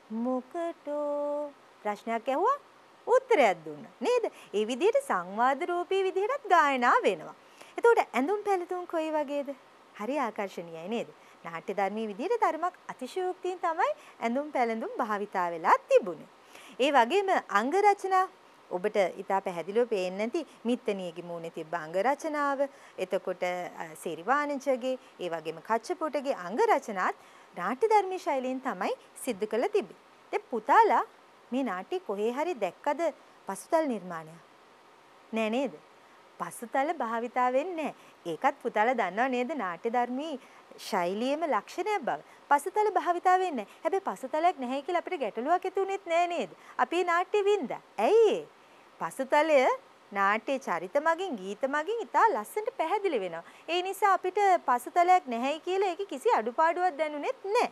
මොකටෝ ප්‍රශ්නයක් ඇහුවා උත්තරයක් දුන්නා නේද? ඒ විදිහට සංවාද රූපී විදිහටත් ගායනා වෙනවා. එතකොට ඇඳුම් පැළඳුම් කොයි වගේද? හරි ආකර්ශනීයයි නේද? නාට්‍ය ධර්මයේ විදිහට ධර්මයක් අතිශයෝක්තියෙන් තමයි ඇඳුම් පැළඳුම් භාවිතා වෙලා තිබුණේ. ඒ වගේම අංග රචනා ඔබට ඉතා පැහැදිලිව පේන්නේ නැති මිත්තණියගේ මූණේ තිබ්බ අංග රචනාව, එතකොට සේරිවාණිජගේ, ඒ වගේම කච්චපොටගේ අංග රචනාත් නාට්‍ය ධර්මයේ ශෛලියෙන් තමයි සිද්ධ කළ තිබෙන්නේ. දැන් පුතාලා මේ නාට්‍ය කොහේ හරි දැක්කද පසුතල නිර්මාණයක්? නෑ නේද? පසුතල භාවිතා වෙන්නේ නැහැ. ඒකත් පුතාලා දන්නව නේද නාට්‍ය ධර්මී ශෛලියේම ලක්ෂණයක් බව. පසුතල භාවිතා වෙන්නේ නැහැ. හැබැයි පසුතලයක් නැහැ කියලා අපිට ගැටලුවක් ඇති වුණෙත් නෑ නේද? අපි නාට්‍ය වින්දා. ඇයි ඒ? පසුතලය නාට්‍ය චරිත මගින් ගීත මගින් ඉතා ලස්සනට පැහැදිලි වෙනවා. ඒ නිසා අපිට පසුතලයක් නැහැයි කියලා ඒකේ කිසි අඩුපාඩුවක් දැනුනෙත් නැහැ.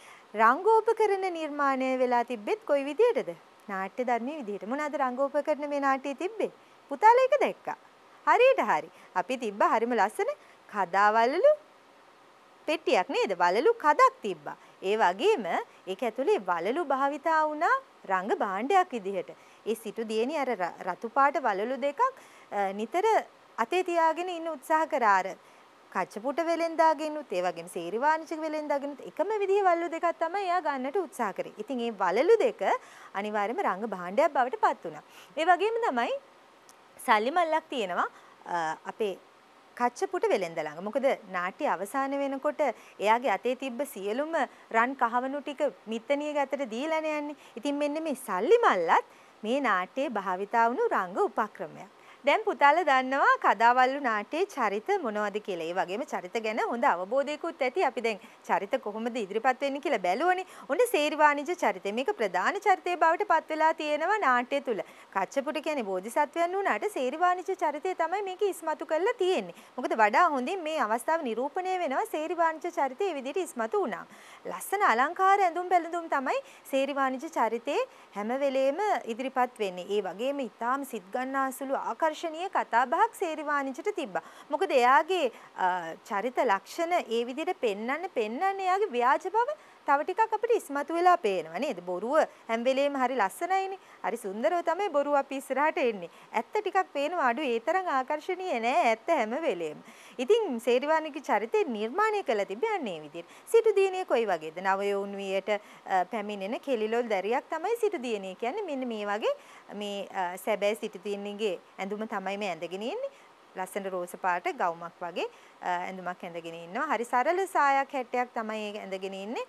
රංගෝපකරණ නිර්මාණය වෙලා තිබෙත් කොයි විදියටද? නාට්‍ය ධර්මයේ විදියට. මොනවාද රංගෝපකරණ මේ නාට්‍යයේ තිබ්බේ? පුතාලා ඒක දැක්කා. හරියට හරි. අපි තිබ්බ හරිම ලස්සන කදාවලලු පෙට්ටියක් නේද? වලලු කදක් තිබ්බා. ඒ වගේම ඒක ඇතුලේ වලලු භාවිතා වුණා රංග භාණ්ඩයක් විදිහට. ඒ සිටු දියණිය අර රතු පාට වලලු දෙකක් නිතර අතේ තියාගෙන ඉන්න උත්සාහ කරා. අර කච්චපුට වෙලෙන්දාගෙනුත් ඒ වගේම සේරිවාණිජක වෙලෙන්දාගෙනුත් එකම විදිහේ වලලු දෙකක් තමයි එයා ගන්නට උත්සාහ කරේ. ඉතින් මේ වලලු දෙක අනිවාර්යයෙන්ම රංග භාණ්ඩයක් බවට පත් වුණා. ඒ වගේම තමයි සල්ලි මල්ලක් තියෙනවා අපේ කච්චපුට වෙලෙන්ද ළඟ. මොකද නාට්‍ය අවසාන වෙනකොට එයාගේ අතේ තිබ්බ සියලුම රන් කහවණු ටික මිත්තණියගේ අතට දීලානේ යන්නේ. ඉතින් මෙන්න මේ සල්ලි මල්ලත් මේ නාට්‍යයේ භාවිතා වුණු රංග උපක්‍රමයක්. දැන් පුතාලා දන්නවා කදාවල්ලු නාට්‍යයේ චරිත මොනවද කියලා. ඒ වගේම චරිත ගැන හොඳ අවබෝධයකුත් ඇති. අපි දැන් චරිත කොහොමද ඉදිරිපත් වෙන්නේ කියලා බැලුවනේ. ඔන්න සේරිවාණිජ චරිතය. මේක ප්‍රධාන චරිතයේ බවට පත් වෙලා තියෙනවා නාට්‍ය තුල. කච්චපුට කියන්නේ බෝධිසත්වයන් වුණාට සේරිවාණිජ චරිතය තමයි මේක ඉස්මතු කරලා තියෙන්නේ. මොකද වඩා හොඳින් මේ අවස්ථාව නිරූපණය වෙනවා සේරිවාණිජ චරිතය විදිහට ඉස්මතු වුණා. ලස්සන අලංකාර ඇඳුම් පැළඳුම් තමයි සේරිවාණිජ චරිතේ හැම වෙලේම ඉදිරිපත් වෙන්නේ. ඒ වගේම ඊටාම සිත් ගන්නාසුළු ආකර්ශනීය කතාබහක් සේරිවාණිජට තිබ්බා. මොකද එයාගේ චරිත ලක්ෂණ ඒ විදිහට පෙන්වන්න පෙන්වන්න එයාගේ ව්‍යාජ බව තව ටිකක් අපිට ඉස්මතු වෙලා පේනවා නේද? බොරුව හැම වෙලේම හරි ලස්සනයිනේ. හරි සුන්දරව තමයි බොරුව අපි ඉස්සරහට එන්නේ. ඇත්ත ටිකක් පේනවා අඩු ඒ තරම් ආකර්ශනීය නෑ ඇත්ත හැම වෙලේම. ඉතින් සේරිවාණිජගේ චරිතේ නිර්මාණය කළ තිබෙන්නේ අන්න ඒ විදිහට. සිටු දියණිය කොයි වගේද? නවයෝන් වියට පැමිණෙන කෙලිලොල් දැරියක් තමයි සිටු දියණිය කියන්නේ. මෙන්න මේ වගේ මේ සැබෑ සිටු දියණියගේ ඇඳුම තමයි මේ ඇඳගෙන ඉන්නේ. ලස්සන රෝස පාට ගවුමක් වගේ ඇඳුමක් ඇඳගෙන ඉන්නවා. හරි සරල සායක් හැට්ටයක් තමයි ඒක ඇඳගෙන ඉන්නේ.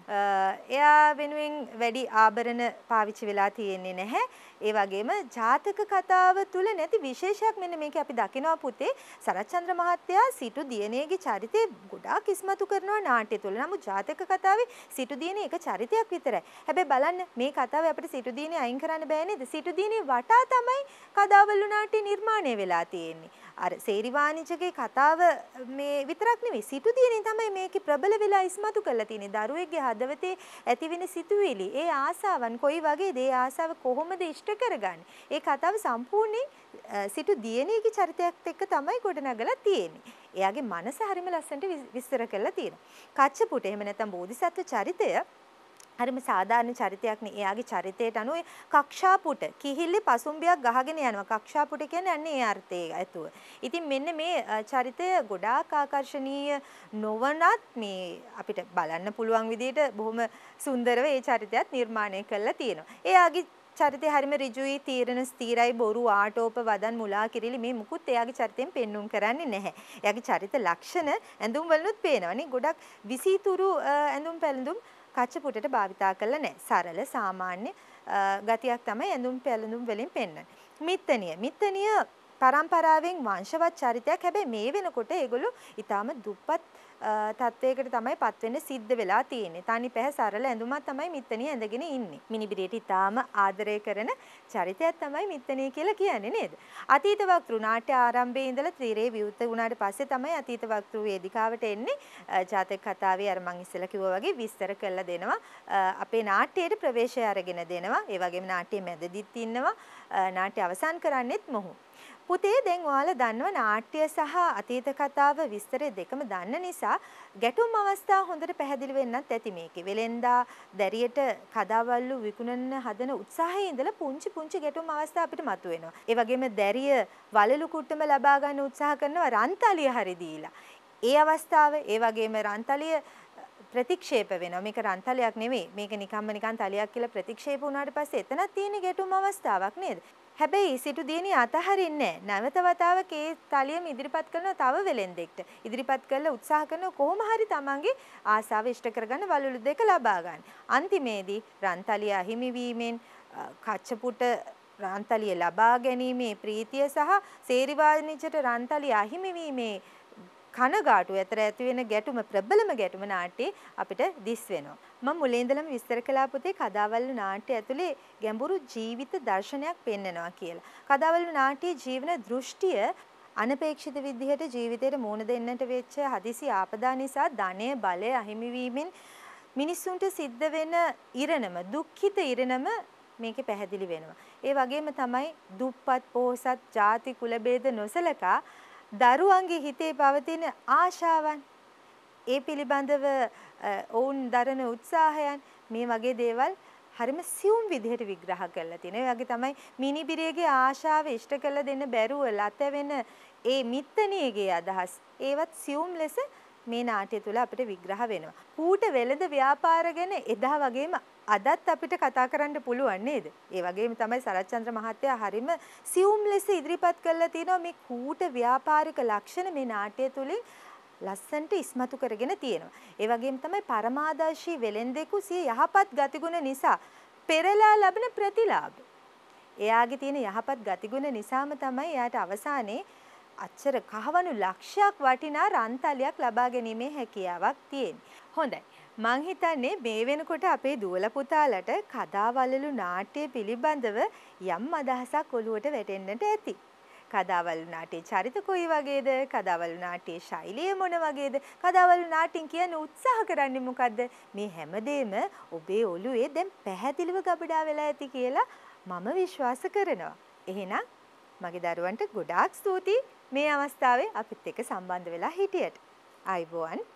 එයා වෙනුවෙන් වැඩි ආභරණ පාවිච්චි වෙලා තියෙන්නේ නැහැ. ඒ වගේම ජාතක කතාව තුල නැති විශේෂයක් මෙන්න මේක අපි දකිනවා පුතේ. සරච්චන්ද්‍ර මහත්තයා සිටු දියණියගේ චරිතය ගොඩාක් ඉස්මතු කරනවා නාට්‍ය තුල. නමුත් ජාතක කතාවේ සිටු දියණිය එක චරිතයක් විතරයි. හැබැයි බලන්න මේ කතාවේ අපිට සිටු දියණිය අයින් කරන්න බෑ නේද? සිටු දියණිය වටා තමයි කදාවල්ලු නාට්‍ය නිර්මාණය වෙලා තියෙන්නේ. අර සේරිවාණිජගේ කතාව මේ විතරක් නෙවෙයි සිටු දිනේ තමයි මේකේ ප්‍රබල වෙලා ඉස්මතු කරලා තියෙන්නේ. දරුවෙක්ගේ හදවතේ ඇතිවෙන සිතුවිලි, ඒ ආසාවන් කොයි වගේද, ඒ ආසාව කොහොමද ඉෂ්ට කරගන්නේ? ඒ කතාව සම්පූර්ණයෙන් සිටු දියණියගේ චරිතයත් එක්ක තමයි ගොඩනගලා තියෙන්නේ. එයාගේ මනස හරිම ලස්සනට විස්තර කරලා තියෙනවා. කච්චපුට එහෙම නැත්නම් බෝධිසත්ව චරිතය හරිම සාධාරණ චරිතයක් නේ. එයාගේ චරිතයට අනුව කක්ෂාපුට කිහිල්ලේ පසුම්බියක් ගහගෙන යනවා. කක්ෂාපුට කියන්නේ අන්නේ ඒ අර්ථය ඇතුව. ඉතින් මෙන්න මේ චරිතය ගොඩාක් ආකර්ශනීය නොවනත් මේ අපිට බලන්න පුළුවන් විදිහට බොහොම සුන්දරව ඒ චරිතයත් නිර්මාණය කරලා තියෙනවා. එයාගේ චරිතය හරිම ඍජුයි, තීරණ ස්ථිරයි, බොරු ආටෝප වදන් මුලා කිරිලි මේ මුකුත් එයාගේ චරිතයෙන් පෙන්눔 කරන්නේ නැහැ. එයාගේ චරිත ලක්ෂණ ඇඳුම් වලනුත් පේනවනේ. ගොඩක් විසිතුරු ඇඳුම් පැළඳුම් කච්චපුටට භාවිතා කළා නැහැ. සරල සාමාන්‍ය ගතියක් තමයි ඇඳුම් පැළඳුම් වලින් පෙන්වන්නේ. මිත්තනිය. මිත්තනිය පරම්පරාවෙන් වංශවත් චරිතයක්. හැබැයි මේ වෙනකොට ඒගොල්ලෝ ඊටාම දුප්පත් තත්වයකට තමයි පත් වෙන්න සිද්ධ වෙලා තියෙන්නේ. තනි පැහැ සරල ඇඳුමක් තමයි මිත්තනිය ඇඳගෙන ඉන්නේ. මිනිබිරියට ඊටාම ආදරය කරන චරිතයක් තමයි මිත්තනිය කියලා කියන්නේ නේද? අතීත වක්තෘ නාට්‍ය ආරම්භයේ ඉඳලා ත්‍රිරේ විවෘත වුණාට පස්සේ තමයි අතීත වක්තෘ වේදිකාවට එන්නේ. ජාතක කතාවේ අර මං ඉස්සෙල්ලා කිව්වා වගේ විස්තර කරලා දෙනවා. අපේ නාට්‍යයට ප්‍රවේශය අරගෙන දෙනවා. ඒ වගේම නාට්‍යයේ මැදදිත් ඉන්නවා. නාට්‍ය අවසන් කරන්නෙත් මොහු. පුතේ දැන් ඔයාලා දන්නවා නාට්‍ය සහ අතීත කතාව විස්තරය දෙකම දන්න නිසා ගැටුම් අවස්ථා හොඳට පැහැදිලි වෙන්නත් ඇති මේකේ. වෙලෙන්දා දැරියට කදාවල්ලු විකුණන්න හදන උත්සාහයේ ඉඳලා පුංචි පුංචි ගැටුම් අවස්ථා අපිට මතුවෙනවා. ඒ වගේම දැරිය වලලු කුට්ටම ලබා ගන්න උත්සාහ කරනවා රන්තලිය හරි දීලා. ඒ අවස්ථාව ඒ වගේම රන්තලිය ප්‍රතික්ෂේප වෙනවා. මේක රන්තලයක් නෙවෙයි. මේක නිකම්ම නිකන් තලියක් කියලා ප්‍රතික්ෂේප වුණාට පස්සේ එතනක් තියෙන ගැටුම් අවස්ථාවක් නේද? හැබැයි සිටු දියණිය අතහරින්නේ නැහැ. නැවත වතාවක් ඒ තලියම ඉදිරිපත් කරන තව වෙලෙන්දෙක්ට. ඉදිරිපත් කරලා උත්සාහ කරන කොහොම හරි තමන්ගේ ආසාව ඉෂ්ට කරගන්න වලලු දෙක ලබා ගන්න. අන්තිමේදී රන්තලිය අහිමි වීමෙන් කච්චපුට රන්තලිය ලබා ගැනීමේ ප්‍රීතිය සහ සේරිවාණිජට රන්තලිය අහිමි වීමේ කනගාටු අතර ඇති වෙන ගැටුම ප්‍රබලම ගැටුම නාට්‍යයේ අපිට දිස් වෙනවා. මම මුලින් ඉඳලම විස්තර කළා පුතේ කදාවල්ලු නාට්‍ය ඇතුලේ ගැඹුරු ජීවිත දර්ශනයක් පෙන්වනවා කියලා. කදාවල්ලු නාට්‍යයේ ජීවන දෘෂ්ටිය අනපේක්ෂිත විදිහට ජීවිතේට මුහුණ දෙන්නට වෙච්ච හදිසි ආපදා නිසා ධනය බලය අහිමි වීමෙන් මිනිස්සුන්ට සිද්ධ වෙන ඉරණම දුක්ඛිත ඉරණම මේකේ පැහැදිලි වෙනවා. ඒ වගේම තමයි දුප්පත් පොහොසත් ಜಾති කුල ભેද නොසලකා දරුවන්ගේ හිතේ පවතින ආශාවන් ඒ පිළිබඳව ඔවුන් දරන උත්සාහයන් මේ වගේ දේවල් හරිම සියුම් විදිහට විග්‍රහ කරලා තියෙනවා. ඒ වගේ තමයි මිනිබිරියගේ ආශාව ඉෂ්ට කරලා දෙන්න බැරුව ලත වෙන ඒ මිත්තණියගේ අදහස් ඒවත් සියුම් ලෙස මේ නාට්‍ය තුල අපිට විග්‍රහ වෙනවා. කූට වෙළඳ ව්‍යාපාර ගැන එදා වගේම අදත් අපිට කතා කරන්න පුළුවන් නේද? ඒ වගේම තමයි සරච්චන්ද්‍ර මහත්තයා හරිම සියුම් ලෙස ඉදිරිපත් කරලා තියෙනවා මේ කූට ව්‍යාපාරික ලක්ෂණ මේ නාට්‍ය තුලින් ලස්සන්ට ඉස්මතු කරගෙන තියෙනවා. ඒ වගේම තමයි පරමාදර්ශී වෙළෙන්දෙකු සිය යහපත් ගතිගුණ නිසා පෙරලා ලබන ප්‍රතිලාභ. එයාගේ තියෙන යහපත් ගතිගුණ නිසාම තමයි එයාට අවසානයේ අච්චර කහවණු ලක්ෂයක් වටිනා රන්තලියක් ලබා ගැනීමේ හැකියාවක් තියෙන්නේ. හොඳයි. මං හිතන්නේ මේ වෙනකොට අපේ දුවල පුතාලට කදාවලලු නාට්‍ය පිළිබඳව යම් අදහසක් ඔලුවට වැටෙන්නට ඇති. කදාවලු නාට්‍යයේ චරිත කොයි වගේද? කදාවලු නාට්‍යයේ ශෛලිය මොන වගේද? කදාවලු නාට්‍යින් කියන උත්සාහ කරන්නේ මොකද්ද? මේ හැමදේම ඔබේ ඔළුවේ දැන් පැහැදිලිව ගබඩා වෙලා ඇති කියලා මම විශ්වාස කරනවා. එහෙනම් මගේ දරුවන්ට ගොඩාක් ස්තුතියි මේ අවස්ථාවේ අපිත් එක්ක සම්බන්ධ වෙලා හිටියට. ආයුබෝවන්.